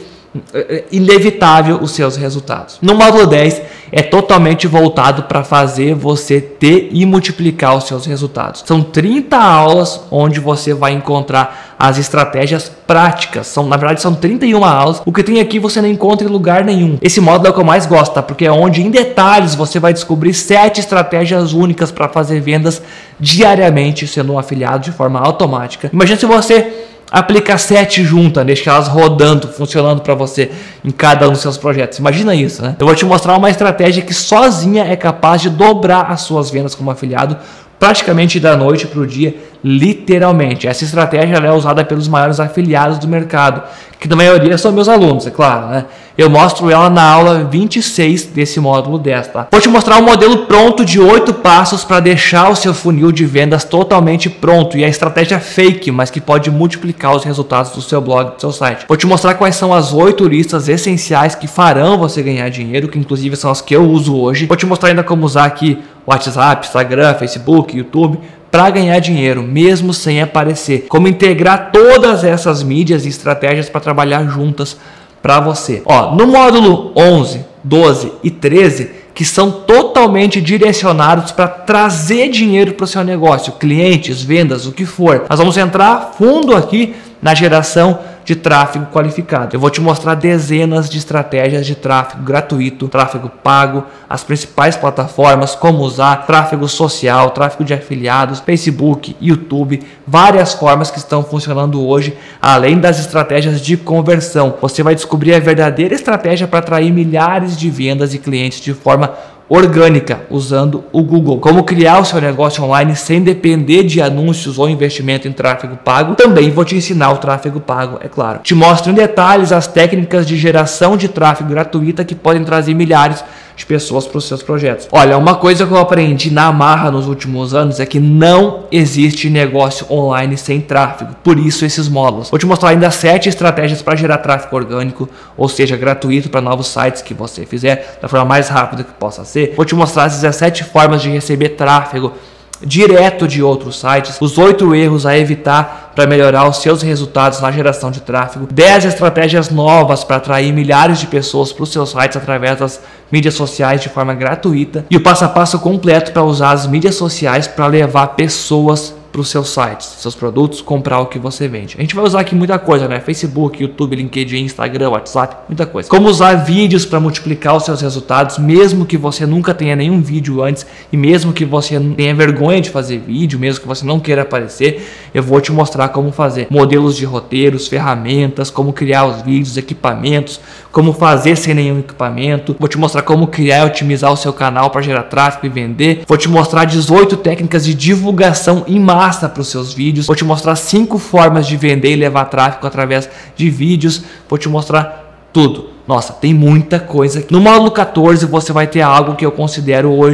inevitável os seus resultados. No módulo 10 é totalmente voltado para fazer você ter e multiplicar os seus resultados. São 30 aulas onde você vai encontrar as estratégias práticas. Na verdade são 31 aulas. O que tem aqui você não encontra em lugar nenhum. Esse módulo é o que eu mais gosto, tá? Porque é onde em detalhes você vai descobrir 7 estratégias únicas para fazer vendas diariamente, sendo um afiliado de forma automática. Imagina se você aplica 7 juntas, deixa elas rodando, funcionando para você em cada um dos seus projetos. Imagina isso, né? Eu vou te mostrar uma estratégia que sozinha é capaz de dobrar as suas vendas como afiliado, praticamente da noite para o dia, literalmente. Essa estratégia é usada pelos maiores afiliados do mercado, que na maioria são meus alunos, é claro, né? Eu mostro ela na aula 26 desse módulo 10, tá? Vou te mostrar um modelo pronto de 8 passos para deixar o seu funil de vendas totalmente pronto, e a estratégia fake, mas que pode multiplicar os resultados do seu blog, do seu site. Vou te mostrar quais são as 8 listas essenciais que farão você ganhar dinheiro, que inclusive são as que eu uso hoje. Vou te mostrar ainda como usar aqui WhatsApp, Instagram, Facebook, YouTube para ganhar dinheiro, mesmo sem aparecer. Como integrar todas essas mídias e estratégias para trabalhar juntas para você. Ó, no módulo 11, 12 e 13, que são totalmente direcionados para trazer dinheiro para o seu negócio, clientes, vendas, o que for. Nós vamos entrar fundo aqui na geração de tráfego qualificado. Eu vou te mostrar dezenas de estratégias de tráfego gratuito, tráfego pago, as principais plataformas, como usar, tráfego social, tráfego de afiliados, Facebook, YouTube, várias formas que estão funcionando hoje, além das estratégias de conversão. Você vai descobrir a verdadeira estratégia para atrair milhares de vendas e clientes de forma orgânica, usando o Google. Como criar o seu negócio online sem depender de anúncios ou investimento em tráfego pago. Também vou te ensinar o tráfego pago, é claro. Te mostro em detalhes as técnicas de geração de tráfego gratuita que podem trazer milhares de pessoas para os seus projetos. Olha, uma coisa que eu aprendi na marra nos últimos anos é que não existe negócio online sem tráfego. Por isso esses módulos. Vou te mostrar ainda 7 estratégias para gerar tráfego orgânico, ou seja, gratuito para novos sites que você fizer da forma mais rápida que possa ser. Vou te mostrar as 17 formas de receber tráfego direto de outros sites, os 8 erros a evitar para melhorar os seus resultados na geração de tráfego, 10 estratégias novas para atrair milhares de pessoas para os seus sites através das mídias sociais de forma gratuita, e o passo a passo completo para usar as mídias sociais para levar pessoas para os seus sites, seus produtos, comprar o que você vende. A gente vai usar aqui muita coisa, né? Facebook, YouTube, LinkedIn, Instagram, WhatsApp, muita coisa. Como usar vídeos para multiplicar os seus resultados, mesmo que você nunca tenha nenhum vídeo antes, e mesmo que você tenha vergonha de fazer vídeo, mesmo que você não queira aparecer, eu vou te mostrar como fazer modelos de roteiros, ferramentas, como criar os vídeos, equipamentos, como fazer sem nenhum equipamento. Vou te mostrar como criar e otimizar o seu canal para gerar tráfego e vender. Vou te mostrar 18 técnicas de divulgação em massa para os seus vídeos. Vou te mostrar 5 formas de vender e levar tráfego através de vídeos. Vou te mostrar tudo. Nossa, tem muita coisa aqui. No módulo 14 você vai ter algo que eu considero hoje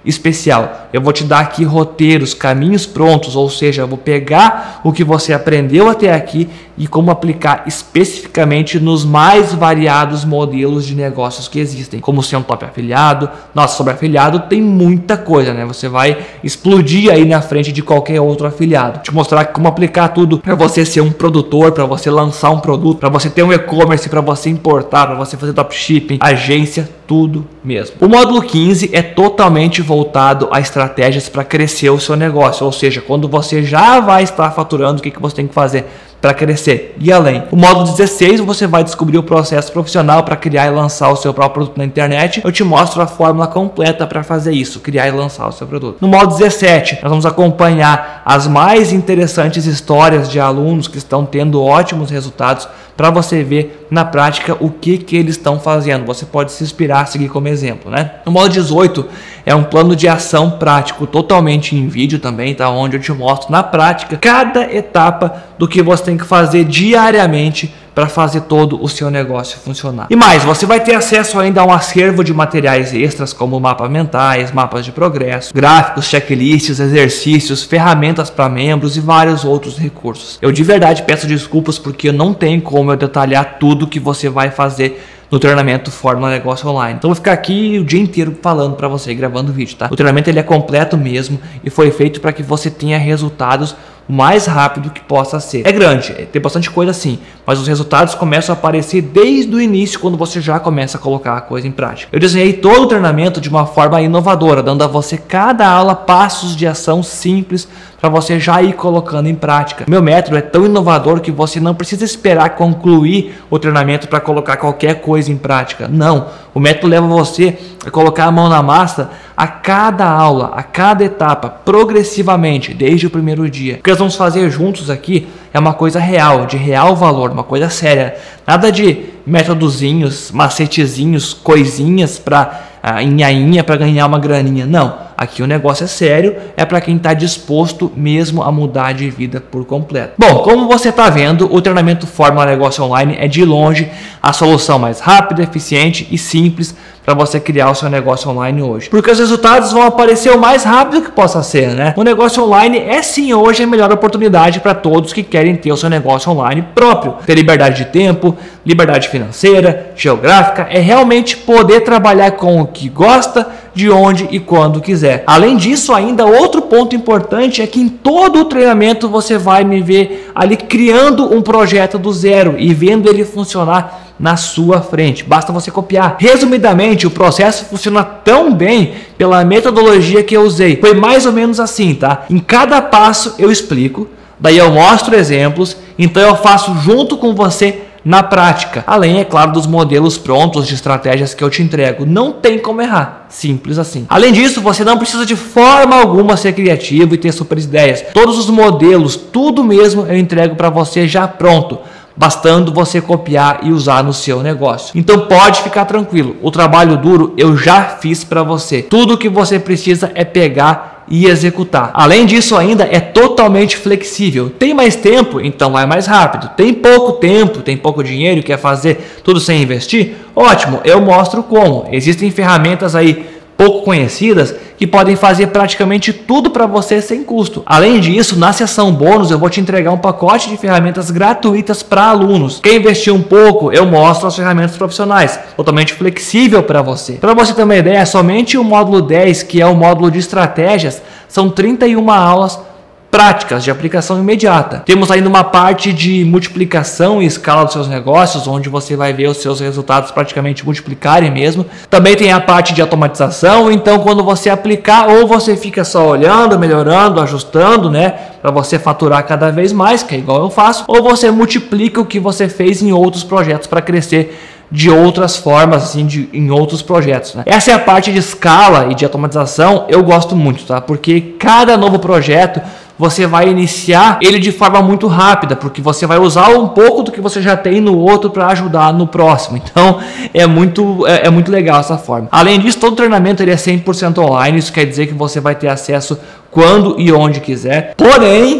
especial. Eu vou te dar aqui roteiros, caminhos prontos, ou seja, eu vou pegar o que você aprendeu até aqui e como aplicar especificamente nos mais variados modelos de negócios que existem, como ser um top afiliado. Nossa, sobre afiliado tem muita coisa, né? Você vai explodir aí na frente de qualquer outro afiliado. Te mostrar como aplicar tudo para você ser um produtor, para você lançar um produto, para você ter um e-commerce, para você importar, para você fazer dropshipping, agência, tudo mesmo. O módulo 15 é totalmente voltado a estratégias para crescer o seu negócio, ou seja, quando você já vai estar faturando, o que você tem que fazer para crescer e além. O módulo 16 você vai descobrir o processo profissional para criar e lançar o seu próprio produto na internet. Eu te mostro a fórmula completa para fazer isso, criar e lançar o seu produto. No módulo 17 nós vamos acompanhar as mais interessantes histórias de alunos que estão tendo ótimos resultados para você ver na prática o que eles estão fazendo. Você pode se inspirar, seguir como exemplo, né? No módulo 18 é um plano de ação prático, totalmente em vídeo também, tá? Onde eu te mostro na prática cada etapa do que você tem que fazer diariamente para fazer todo o seu negócio funcionar. E mais, você vai ter acesso ainda a um acervo de materiais extras como mapas mentais, mapas de progresso, gráficos, checklists, exercícios, ferramentas para membros e vários outros recursos. Eu de verdade peço desculpas porque eu não tenho como eu detalhar tudo que você vai fazer no treinamento Fórmula Negócio Online. Então eu vou ficar aqui o dia inteiro falando para você, gravando vídeo, tá? O treinamento ele é completo mesmo e foi feito para que você tenha resultados o mais rápido que possa ser. É grande, tem bastante coisa assim, mas os resultados começam a aparecer desde o início, quando você já começa a colocar a coisa em prática. Eu desenhei todo o treinamento de uma forma inovadora, dando a você cada aula passos de ação simples para você já ir colocando em prática. Meu método é tão inovador que você não precisa esperar concluir o treinamento para colocar qualquer coisa em prática. Não, o método leva você a colocar a mão na massa a cada aula, a cada etapa, progressivamente, desde o primeiro dia. O que nós vamos fazer juntos aqui é uma coisa real, de real valor, uma coisa séria. Nada de métodozinhos, macetezinhos, coisinhas para inhainha para ganhar uma graninha. Não, aqui o negócio é sério, é para quem está disposto mesmo a mudar de vida por completo. Bom, como você está vendo, o treinamento Fórmula Negócio Online é de longe a solução mais rápida, eficiente e simples para você criar o seu negócio online hoje. Porque os resultados vão aparecer o mais rápido que possa ser, né? O negócio online é sim hoje a melhor oportunidade para todos que querem ter o seu negócio online próprio. Ter liberdade de tempo, liberdade financeira, geográfica, é realmente poder trabalhar com o que gosta, de onde e quando quiser. Além disso, ainda outro ponto importante é que em todo o treinamento você vai me ver ali criando um projeto do zero e vendo ele funcionar na sua frente. Basta você copiar. Resumidamente, o processo funciona tão bem pela metodologia que eu usei. Foi mais ou menos assim, tá? Em cada passo eu explico, daí eu mostro exemplos, então eu faço junto com você na prática. Além, é claro, dos modelos prontos de estratégias que eu te entrego. Não tem como errar. Simples assim. Além disso, você não precisa de forma alguma ser criativo e ter super ideias. Todos os modelos, tudo mesmo eu entrego para você já pronto, bastando você copiar e usar no seu negócio. Então pode ficar tranquilo, o trabalho duro eu já fiz para você. Tudo que você precisa é pegar e executar. Além disso, ainda é totalmente flexível. Tem mais tempo? Então vai mais rápido. Tem pouco tempo, tem pouco dinheiro, quer fazer tudo sem investir? Ótimo, eu mostro como. Existem ferramentas aí pouco conhecidas que podem fazer praticamente tudo para você sem custo. Além disso, na seção bônus eu vou te entregar um pacote de ferramentas gratuitas para alunos. Quer investir um pouco, eu mostro as ferramentas profissionais, totalmente flexível para você. Para você ter uma ideia, somente o módulo 10, que é o módulo de estratégias, são 31 aulas práticas de aplicação imediata. Temos ainda uma parte de multiplicação e escala dos seus negócios, onde você vai ver os seus resultados praticamente multiplicarem mesmo. Também tem a parte de automatização, então quando você aplicar, ou você fica só olhando, melhorando, ajustando, né, para você faturar cada vez mais, que é igual eu faço, ou você multiplica o que você fez em outros projetos para crescer de outras formas, assim, em outros projetos, né? Essa é a parte de escala e de automatização, eu gosto muito, tá? Porque cada novo projeto você vai iniciar ele de forma muito rápida, porque você vai usar um pouco do que você já tem no outro para ajudar no próximo. Então é muito legal essa forma. Além disso, todo treinamento ele é 100% online, isso quer dizer que você vai ter acesso quando e onde quiser. Porém,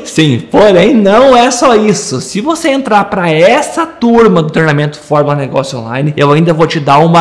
não é só isso. Se você entrar para essa turma do treinamento Fórmula Negócio Online, eu ainda vou te dar uma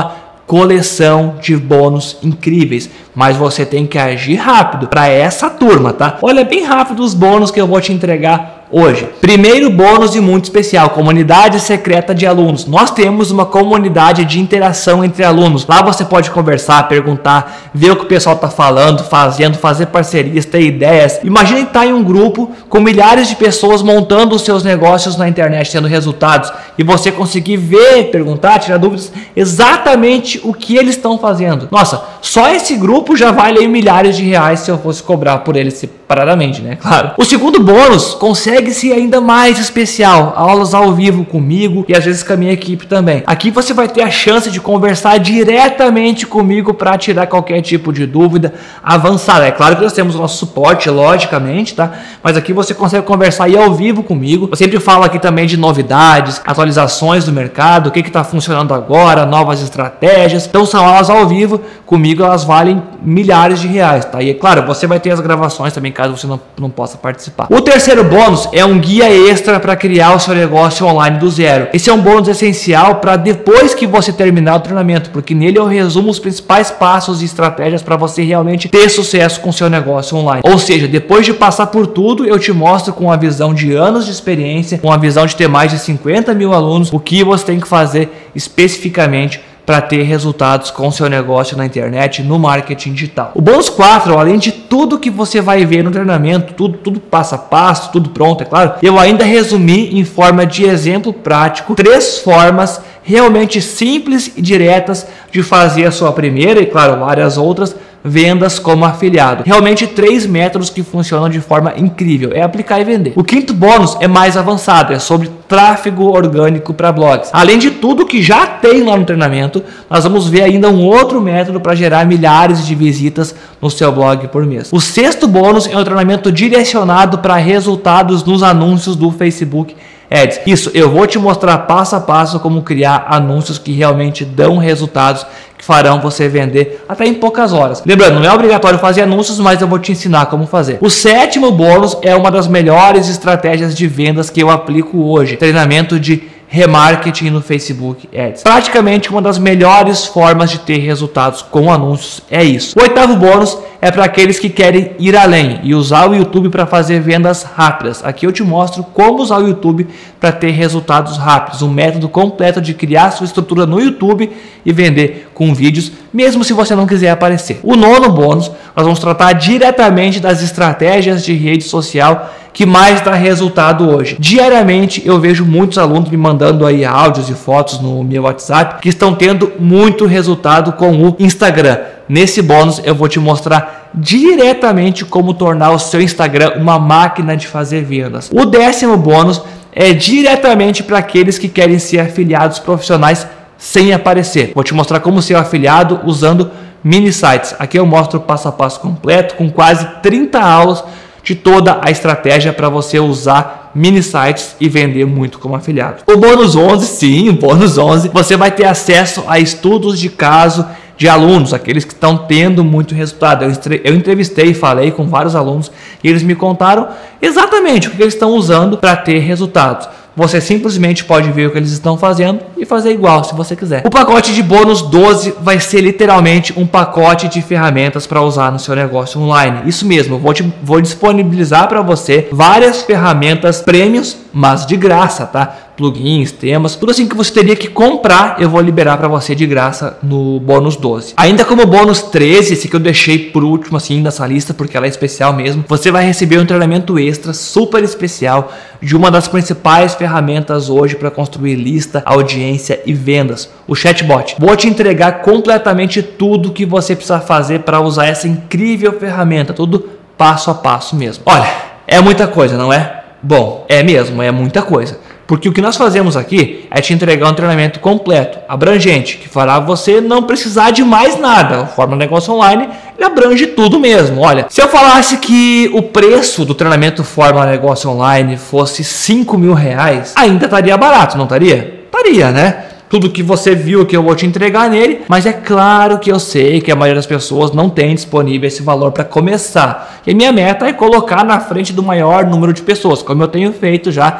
coleção de bônus incríveis, mas você tem que agir rápido para essa turma, tá? Olha bem rápido os bônus que eu vou te entregar hoje. Primeiro bônus e muito especial, comunidade secreta de alunos. Nós temos uma comunidade de interação entre alunos. Lá você pode conversar, perguntar, ver o que o pessoal está falando, fazer parcerias, ter ideias. Imagine estar em um grupo com milhares de pessoas montando os seus negócios na internet, tendo resultados, e você conseguir ver, perguntar, tirar dúvidas, exatamente o que eles estão fazendo. Nossa, só esse grupo já vale aí milhares de reais se eu fosse cobrar por eles separadamente, né? Claro. O segundo bônus consegue ser ainda mais especial, aulas ao vivo comigo e às vezes com a minha equipe também. Aqui você vai ter a chance de conversar diretamente comigo para tirar qualquer tipo de dúvida avançada. É claro que nós temos o nosso suporte, logicamente, tá? Mas aqui você consegue conversar aí ao vivo comigo. Eu sempre falo aqui também de novidades, atualizações do mercado, o que está funcionando agora, novas estratégias. Então são aulas ao vivo comigo, elas valem milhares de reais, tá? E é claro, você vai ter as gravações também, caso você não possa participar. O terceiro bônus é um guia extra para criar o seu negócio online do zero. Esse é um bônus essencial para depois que você terminar o treinamento, porque nele eu resumo os principais passos e estratégias para você realmente ter sucesso com o seu negócio online. Ou seja, depois de passar por tudo, eu te mostro com a visão de anos de experiência, com a visão de ter mais de 50 mil alunos, o que você tem que fazer especificamente para ter resultados com seu negócio na internet, no marketing digital. O bônus 4, além de tudo que você vai ver no treinamento, tudo passo a passo, tudo pronto, é claro, eu ainda resumi em forma de exemplo prático 3 formas realmente simples e diretas de fazer a sua primeira e, claro, várias outras vendas como afiliado. Realmente 3 métodos que funcionam de forma incrível. É aplicar e vender. O quinto bônus é mais avançado. É sobre tráfego orgânico para blogs. Além de tudo que já tem lá no treinamento, nós vamos ver ainda um outro método para gerar milhares de visitas no seu blog por mês. O sexto bônus é um treinamento direcionado para resultados nos anúncios do Facebook Ads. Isso, eu vou te mostrar passo a passo como criar anúncios que realmente dão resultados, que farão você vender até em poucas horas. Lembrando, não é obrigatório fazer anúncios, mas eu vou te ensinar como fazer. O sétimo bônus é uma das melhores estratégias de vendas que eu aplico hoje. Treinamento de remarketing no Facebook Ads. Praticamente uma das melhores formas de ter resultados com anúncios é isso. O oitavo bônus é para aqueles que querem ir além e usar o YouTube para fazer vendas rápidas. Aqui eu te mostro como usar o YouTube para ter resultados rápidos. Um método completo de criar sua estrutura no YouTube e vender com vídeos, mesmo se você não quiser aparecer. O nono bônus, nós vamos tratar diretamente das estratégias de rede social que mais dá resultado hoje. Diariamente eu vejo muitos alunos me mandando aí áudios e fotos no meu WhatsApp que estão tendo muito resultado com o Instagram. Nesse bônus eu vou te mostrar diretamente como tornar o seu Instagram uma máquina de fazer vendas. O décimo bônus é diretamente para aqueles que querem ser afiliados profissionais sem aparecer. Vou te mostrar como ser afiliado usando mini sites. Aqui eu mostro o passo a passo completo com quase 30 aulas de toda a estratégia para você usar mini sites e vender muito como afiliado. O bônus 11, sim, o bônus 11, você vai ter acesso a estudos de caso de alunos, aqueles que estão tendo muito resultado. Eu entrevistei e falei com vários alunos e eles me contaram exatamente o que eles estão usando para ter resultados. Você simplesmente pode ver o que eles estão fazendo e fazer igual se você quiser. O pacote de bônus 12 vai ser literalmente um pacote de ferramentas para usar no seu negócio online. Isso mesmo, eu vou disponibilizar para você várias ferramentas prêmios, mas de graça, tá? Plugins, temas, tudo assim que você teria que comprar, eu vou liberar para você de graça no bônus 12. Ainda como bônus 13, esse que eu deixei por último assim nessa lista, porque ela é especial mesmo, você vai receber um treinamento extra super especial de uma das principais ferramentas hoje para construir lista, audiência e vendas, o chatbot. Vou te entregar completamente tudo que você precisa fazer para usar essa incrível ferramenta, tudo passo a passo mesmo. Olha, é muita coisa, não é? Bom, é mesmo, é muita coisa. Porque o que nós fazemos aqui é te entregar um treinamento completo, abrangente, que fará você não precisar de mais nada. O Fórmula Negócio Online, ele abrange tudo mesmo. Olha, se eu falasse que o preço do treinamento Fórmula Negócio Online fosse R$5.000, ainda estaria barato, não estaria? Estaria, né? Tudo que você viu que eu vou te entregar nele, mas é claro que eu sei que a maioria das pessoas não tem disponível esse valor para começar. E a minha meta é colocar na frente do maior número de pessoas, como eu tenho feito já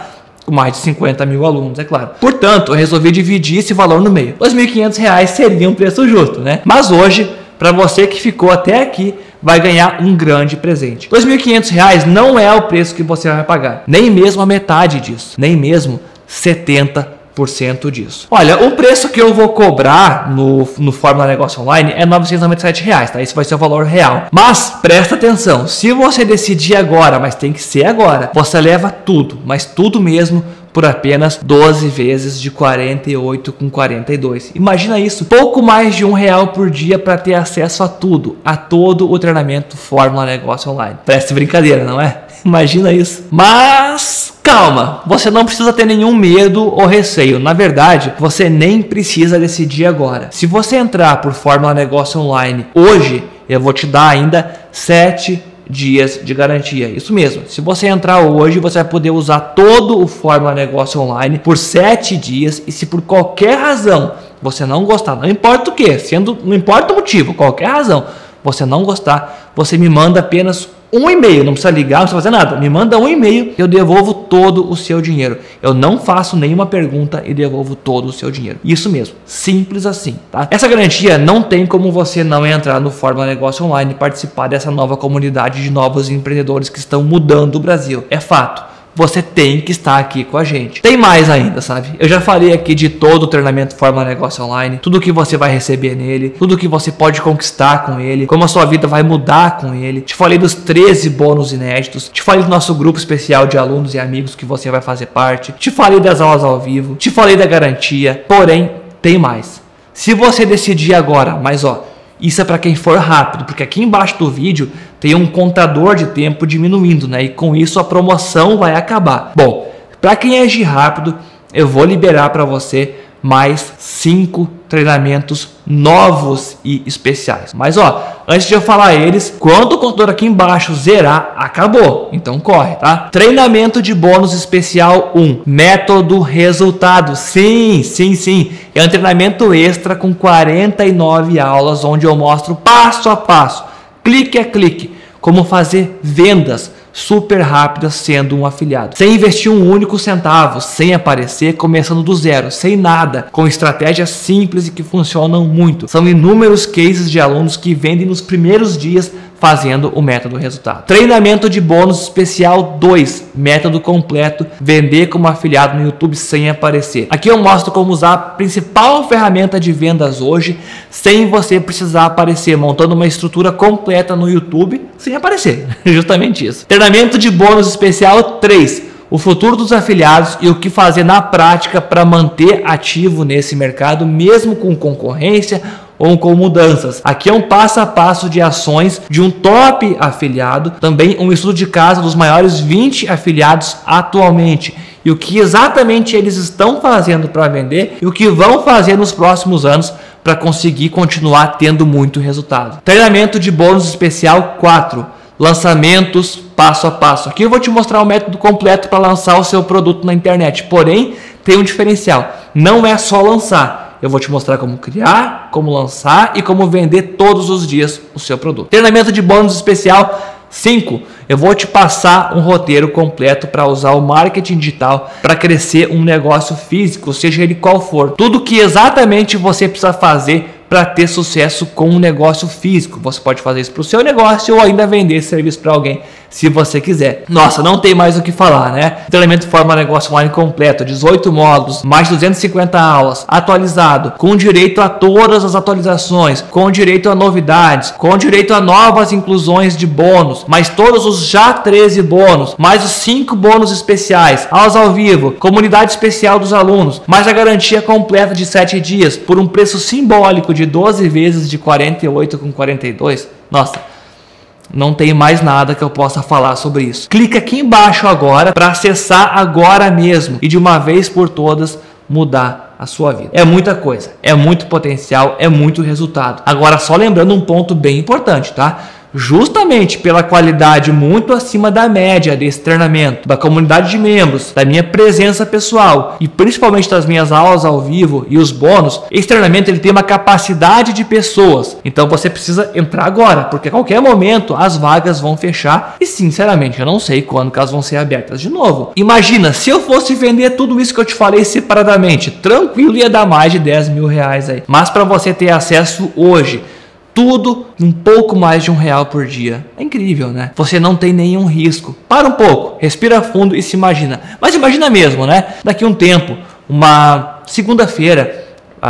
com mais de 50 mil alunos, é claro. Portanto, eu resolvi dividir esse valor no meio. R$ 2.500 seria um preço justo, né? Mas hoje, para você que ficou até aqui, vai ganhar um grande presente. R$ 2.500 não é o preço que você vai pagar, nem mesmo a metade disso, nem mesmo 70% disso. Olha, o preço que eu vou cobrar no Fórmula Negócio Online é R$ 997, tá? Esse vai ser o valor real. Mas presta atenção, se você decidir agora, mas tem que ser agora, você leva tudo, mas tudo mesmo, por apenas 12 vezes de R$ 48,42. Imagina isso, pouco mais de R$1 por dia para ter acesso a tudo, a todo o treinamento Fórmula Negócio Online. Parece brincadeira, não é? Imagina isso. Mas calma, você não precisa ter nenhum medo ou receio. Na verdade, você nem precisa decidir agora. Se você entrar por Fórmula Negócio Online hoje, eu vou te dar ainda 7 dias de garantia. Isso mesmo, se você entrar hoje, você vai poder usar todo o Fórmula Negócio Online por 7 dias, e se por qualquer razão você não gostar, não importa o que, não importa o motivo, qualquer razão você não gostar, você me manda apenas um e-mail, não precisa ligar, não precisa fazer nada, me manda um e-mail, eu devolvo todo o seu dinheiro. Eu não faço nenhuma pergunta e devolvo todo o seu dinheiro. Isso mesmo, simples assim, tá? Essa garantia não tem como você não entrar no Fórmula Negócio Online e participar dessa nova comunidade de novos empreendedores que estão mudando o Brasil. É fato. Você tem que estar aqui com a gente. Tem mais ainda, sabe? Eu já falei aqui de todo o treinamento Fórmula Negócio Online, tudo que você vai receber nele, tudo que você pode conquistar com ele, como a sua vida vai mudar com ele. Te falei dos 13 bônus inéditos, te falei do nosso grupo especial de alunos e amigos que você vai fazer parte, te falei das aulas ao vivo, te falei da garantia, porém, tem mais. Se você decidir agora, mas isso é para quem for rápido, porque aqui embaixo do vídeo tem um contador de tempo diminuindo, né? E com isso a promoção vai acabar. Bom, para quem agir rápido, eu vou liberar para você mais 5 treinamentos novos e especiais. Mas antes de eu falar eles, quando o contador aqui embaixo zerar, acabou. Então corre, tá? Treinamento de bônus especial 1, método resultado. Sim. É um treinamento extra com 49 aulas, onde eu mostro passo a passo, clique a clique, como fazer vendas super rápidas sendo um afiliado, sem investir um único centavo, sem aparecer, começando do zero, sem nada, com estratégias simples e que funcionam muito. São inúmeros cases de alunos que vendem nos primeiros dias fazendo o método resultado. Treinamento de bônus especial 2, método completo, vender como afiliado no YouTube sem aparecer. Aqui eu mostro como usar a principal ferramenta de vendas hoje, sem você precisar aparecer, montando uma estrutura completa no YouTube sem aparecer. Justamente isso. Treinamento de bônus especial 3, o futuro dos afiliados e o que fazer na prática para manter ativo nesse mercado, mesmo com concorrência ou com mudanças. Aqui é um passo a passo de ações de um top afiliado, também um estudo de caso dos maiores 20 afiliados atualmente, e o que exatamente eles estão fazendo para vender e o que vão fazer nos próximos anos para conseguir continuar tendo muito resultado. Treinamento de bônus especial 4, lançamentos passo a passo. Aqui eu vou te mostrar o método completo para lançar o seu produto na internet, porém tem um diferencial, não é só lançar. Eu vou te mostrar como criar, como lançar e como vender todos os dias o seu produto. Treinamento de bônus especial 5. Eu vou te passar um roteiro completo para usar o marketing digital para crescer um negócio físico, seja ele qual for. Tudo que exatamente você precisa fazer para ter sucesso com um negócio físico. Você pode fazer isso para o seu negócio ou ainda vender esse serviço para alguém, se você quiser. Nossa, não tem mais o que falar, né? Treinamento Fórmula Negócio Online completo, 18 módulos, mais de 250 aulas, atualizado, com direito a todas as atualizações, com direito a novidades, com direito a novas inclusões de bônus, mais todos os já 13 bônus, mais os 5 bônus especiais, aulas ao vivo, comunidade especial dos alunos, mais a garantia completa de 7 dias, por um preço simbólico de 12 vezes de 48,42. Nossa, não tem mais nada que eu possa falar sobre isso. Clica aqui embaixo agora para acessar agora mesmo e de uma vez por todas mudar a sua vida. É muita coisa, é muito potencial, é muito resultado. Agora só lembrando um ponto bem importante, tá? justamente pela qualidade muito acima da média desse treinamento, da comunidade de membros, da minha presença pessoal e principalmente das minhas aulas ao vivo e os bônus, esse treinamento ele tem uma capacidade de pessoas. Então você precisa entrar agora, porque a qualquer momento as vagas vão fechar e sinceramente eu não sei quando que elas vão ser abertas de novo. Imagina, se eu fosse vender tudo isso que eu te falei separadamente, tranquilo ia dar mais de 10 mil reais aí. Mas para você ter acesso hoje, tudo um pouco mais de R$1 por dia. É incrível, né? Você não tem nenhum risco. Para um pouco, respira fundo e se imagina. Mas imagina mesmo, né? Daqui a um tempo, uma segunda-feira,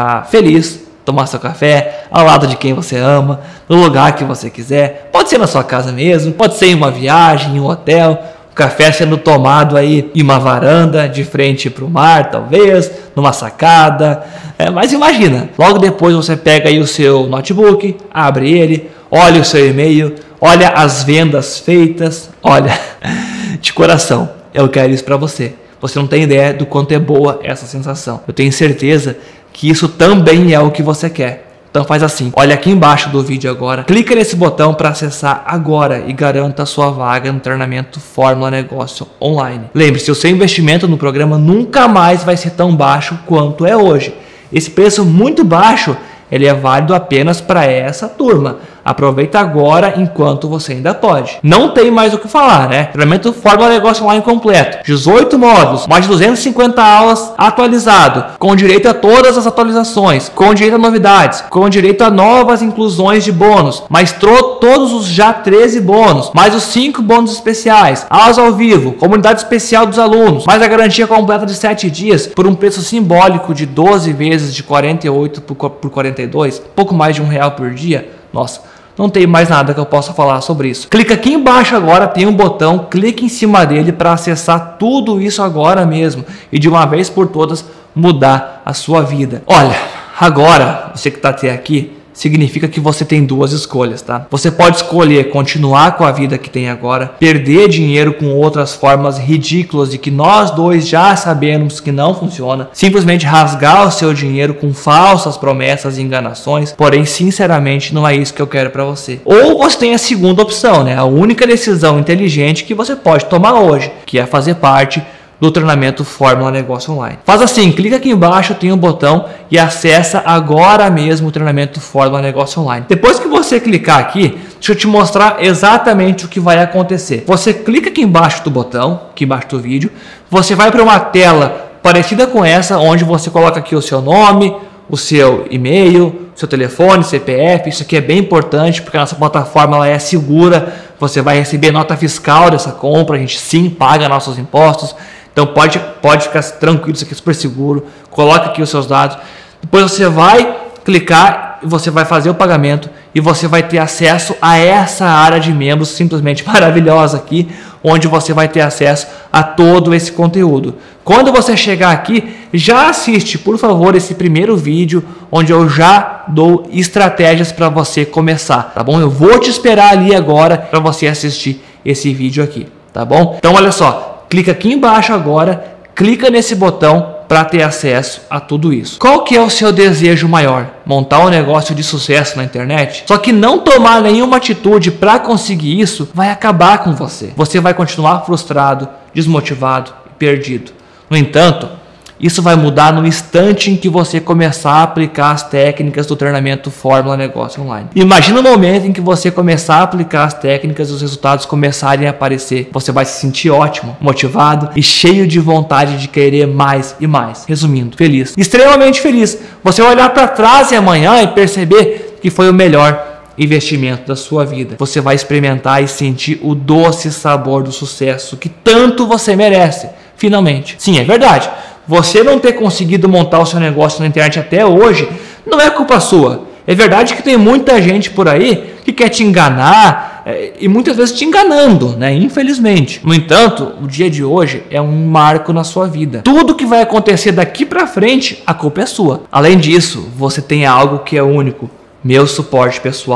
feliz, tomar seu café, ao lado de quem você ama, no lugar que você quiser. Pode ser na sua casa mesmo, pode ser em uma viagem, em um hotel. O café sendo tomado aí em uma varanda, de frente para o mar, talvez, numa sacada. Mas imagina, logo depois você pega aí o seu notebook, abre ele, olha o seu e-mail, olha as vendas feitas, olha, de coração, eu quero isso para você. Você não tem ideia do quanto é boa essa sensação. Eu tenho certeza que isso também é o que você quer. Então faz assim, olha aqui embaixo do vídeo agora, clica nesse botão para acessar agora e garanta a sua vaga no treinamento Fórmula Negócio Online. Lembre-se, o seu investimento no programa nunca mais vai ser tão baixo quanto é hoje. Esse preço muito baixo, ele é válido apenas para essa turma. Aproveita agora enquanto você ainda pode. Não tem mais o que falar, né? Treinamento Fórmula Negócio Online completo. 18 módulos, mais de 250 aulas atualizado, com direito a todas as atualizações, com direito a novidades, com direito a novas inclusões de bônus, mais todos os já 13 bônus, mais os 5 bônus especiais, aulas ao vivo, comunidade especial dos alunos, mais a garantia completa de 7 dias por um preço simbólico de 12 vezes de 48 por 42, pouco mais de R$1 por dia. Nossa, não tem mais nada que eu possa falar sobre isso. Clica aqui embaixo agora, tem um botão, clique em cima dele para acessar tudo isso agora mesmo e de uma vez por todas mudar a sua vida. Olha, agora, você que está até aqui, significa que você tem duas escolhas, tá? Você pode escolher continuar com a vida que tem agora, perder dinheiro com outras formas ridículas e que nós dois já sabemos que não funciona, simplesmente rasgar o seu dinheiro com falsas promessas e enganações, porém, sinceramente, não é isso que eu quero para você. Ou você tem a segunda opção, né? A única decisão inteligente que você pode tomar hoje, que é fazer parte do treinamento Fórmula Negócio Online. Faz assim, clica aqui embaixo, tem um botão e acessa agora mesmo o treinamento Fórmula Negócio Online. Depois que você clicar aqui, deixa eu te mostrar exatamente o que vai acontecer. Você clica aqui embaixo do botão, aqui embaixo do vídeo, você vai para uma tela parecida com essa, onde você coloca aqui o seu nome, o seu e-mail, seu telefone, CPF. Isso aqui é bem importante porque a nossa plataforma ela é segura, você vai receber nota fiscal dessa compra, a gente sim paga nossos impostos. Então pode ficar tranquilo, isso aqui é super seguro. Coloca aqui os seus dados. Depois você vai clicar e você vai fazer o pagamento e você vai ter acesso a essa área de membros simplesmente maravilhosa aqui, onde você vai ter acesso a todo esse conteúdo. Quando você chegar aqui, já assiste, por favor, esse primeiro vídeo, onde eu já dou estratégias para você começar, tá bom? Eu vou te esperar ali agora para você assistir esse vídeo aqui, tá bom? Então olha só. Clica aqui embaixo agora, clica nesse botão para ter acesso a tudo isso. Qual que é o seu desejo maior? Montar um negócio de sucesso na internet? Só que não tomar nenhuma atitude para conseguir isso vai acabar com você. Você vai continuar frustrado, desmotivado e perdido. No entanto, isso vai mudar no instante em que você começar a aplicar as técnicas do treinamento Fórmula Negócio Online. Imagina o momento em que você começar a aplicar as técnicas e os resultados começarem a aparecer. Você vai se sentir ótimo, motivado e cheio de vontade de querer mais e mais. Resumindo, feliz. Extremamente feliz. Você vai olhar para trás e amanhã e perceber que foi o melhor investimento da sua vida. Você vai experimentar e sentir o doce sabor do sucesso que tanto você merece. Finalmente. Sim, é verdade. Você não ter conseguido montar o seu negócio na internet até hoje não é culpa sua. É verdade que tem muita gente por aí que quer te enganar e muitas vezes te enganando, né? Infelizmente. No entanto, o dia de hoje é um marco na sua vida. Tudo que vai acontecer daqui para frente, a culpa é sua. Além disso, você tem algo que é único. Meu suporte pessoal.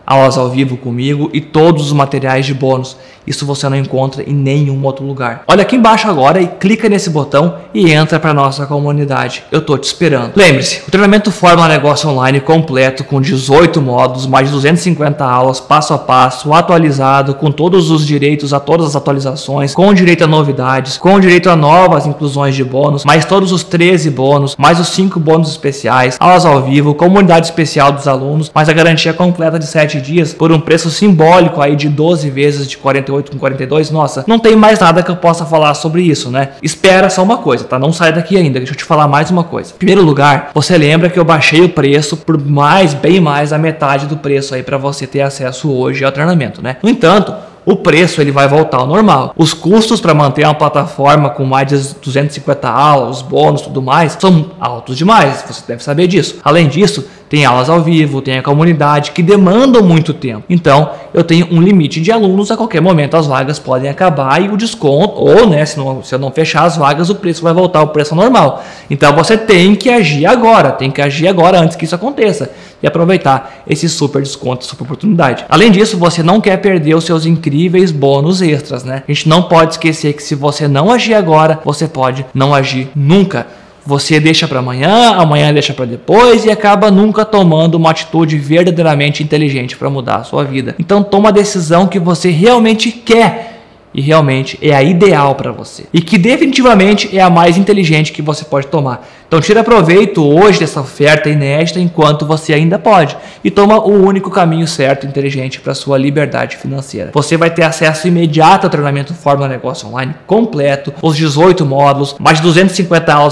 aulas ao vivo comigo e todos os materiais de bônus. Isso você não encontra em nenhum outro lugar. Olha aqui embaixo agora e clica nesse botão e entra para nossa comunidade. Eu tô te esperando. Lembre-se, o treinamento Fórmula Negócio Online completo com 18 módulos, mais de 250 aulas, passo a passo, atualizado, com todos os direitos a todas as atualizações, com direito a novidades, com direito a novas inclusões de bônus, mais todos os 13 bônus, mais os 5 bônus especiais, aulas ao vivo, comunidade especial dos alunos, mais a garantia completa de 7 dias por um preço simbólico aí de 12 vezes de 48,42. Nossa, não tem mais nada que eu possa falar sobre isso, né? Espera só uma coisa, tá? Não sai daqui ainda, deixa eu te falar mais uma coisa. Em primeiro lugar, você lembra que eu baixei o preço por bem mais da metade do preço aí para você ter acesso hoje ao treinamento, né? No entanto, o preço ele vai voltar ao normal. Os custos para manter uma plataforma com mais de 250 aulas, bônus e tudo mais, são altos demais, você deve saber disso. Além disso, tem aulas ao vivo, tem a comunidade que demandam muito tempo. Então, eu tenho um limite de alunos, a qualquer momento as vagas podem acabar e o desconto, ou né, se eu não fechar as vagas, o preço vai voltar ao preço normal. Então, você tem que agir agora antes que isso aconteça e aproveitar esse super desconto, super oportunidade. Além disso, você não quer perder os seus incríveis bônus extras, né? A gente não pode esquecer que se você não agir agora, você pode não agir nunca. Você deixa para amanhã, amanhã deixa para depois e acaba nunca tomando uma atitude verdadeiramente inteligente para mudar a sua vida. Então toma a decisão que você realmente quer e realmente é a ideal para você. E que definitivamente é a mais inteligente que você pode tomar. Então tira proveito hoje dessa oferta inédita enquanto você ainda pode. E toma o único caminho certo e inteligente para a sua liberdade financeira. Você vai ter acesso imediato ao treinamento Fórmula Negócio Online completo, os 18 módulos, mais de 250 aulas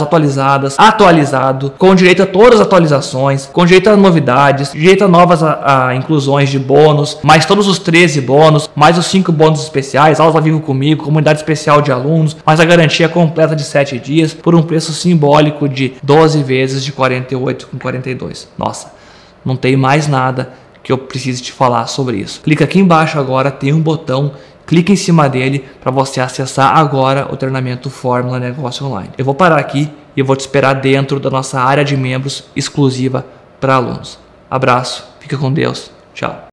atualizado, com direito a todas as atualizações, com direito a novidades, direito a novas inclusões de bônus, mais todos os 13 bônus, mais os 5 bônus especiais, aulas ao vivo comigo, comunidade especial de alunos, mais a garantia completa de 7 dias por um preço simbólico de 12 vezes de 48,42. Nossa, não tem mais nada que eu precise te falar sobre isso. Clica aqui embaixo agora, tem um botão, clica em cima dele para você acessar agora o treinamento Fórmula Negócio Online. Eu vou parar aqui e eu vou te esperar dentro da nossa área de membros exclusiva para alunos. Abraço, fica com Deus, tchau.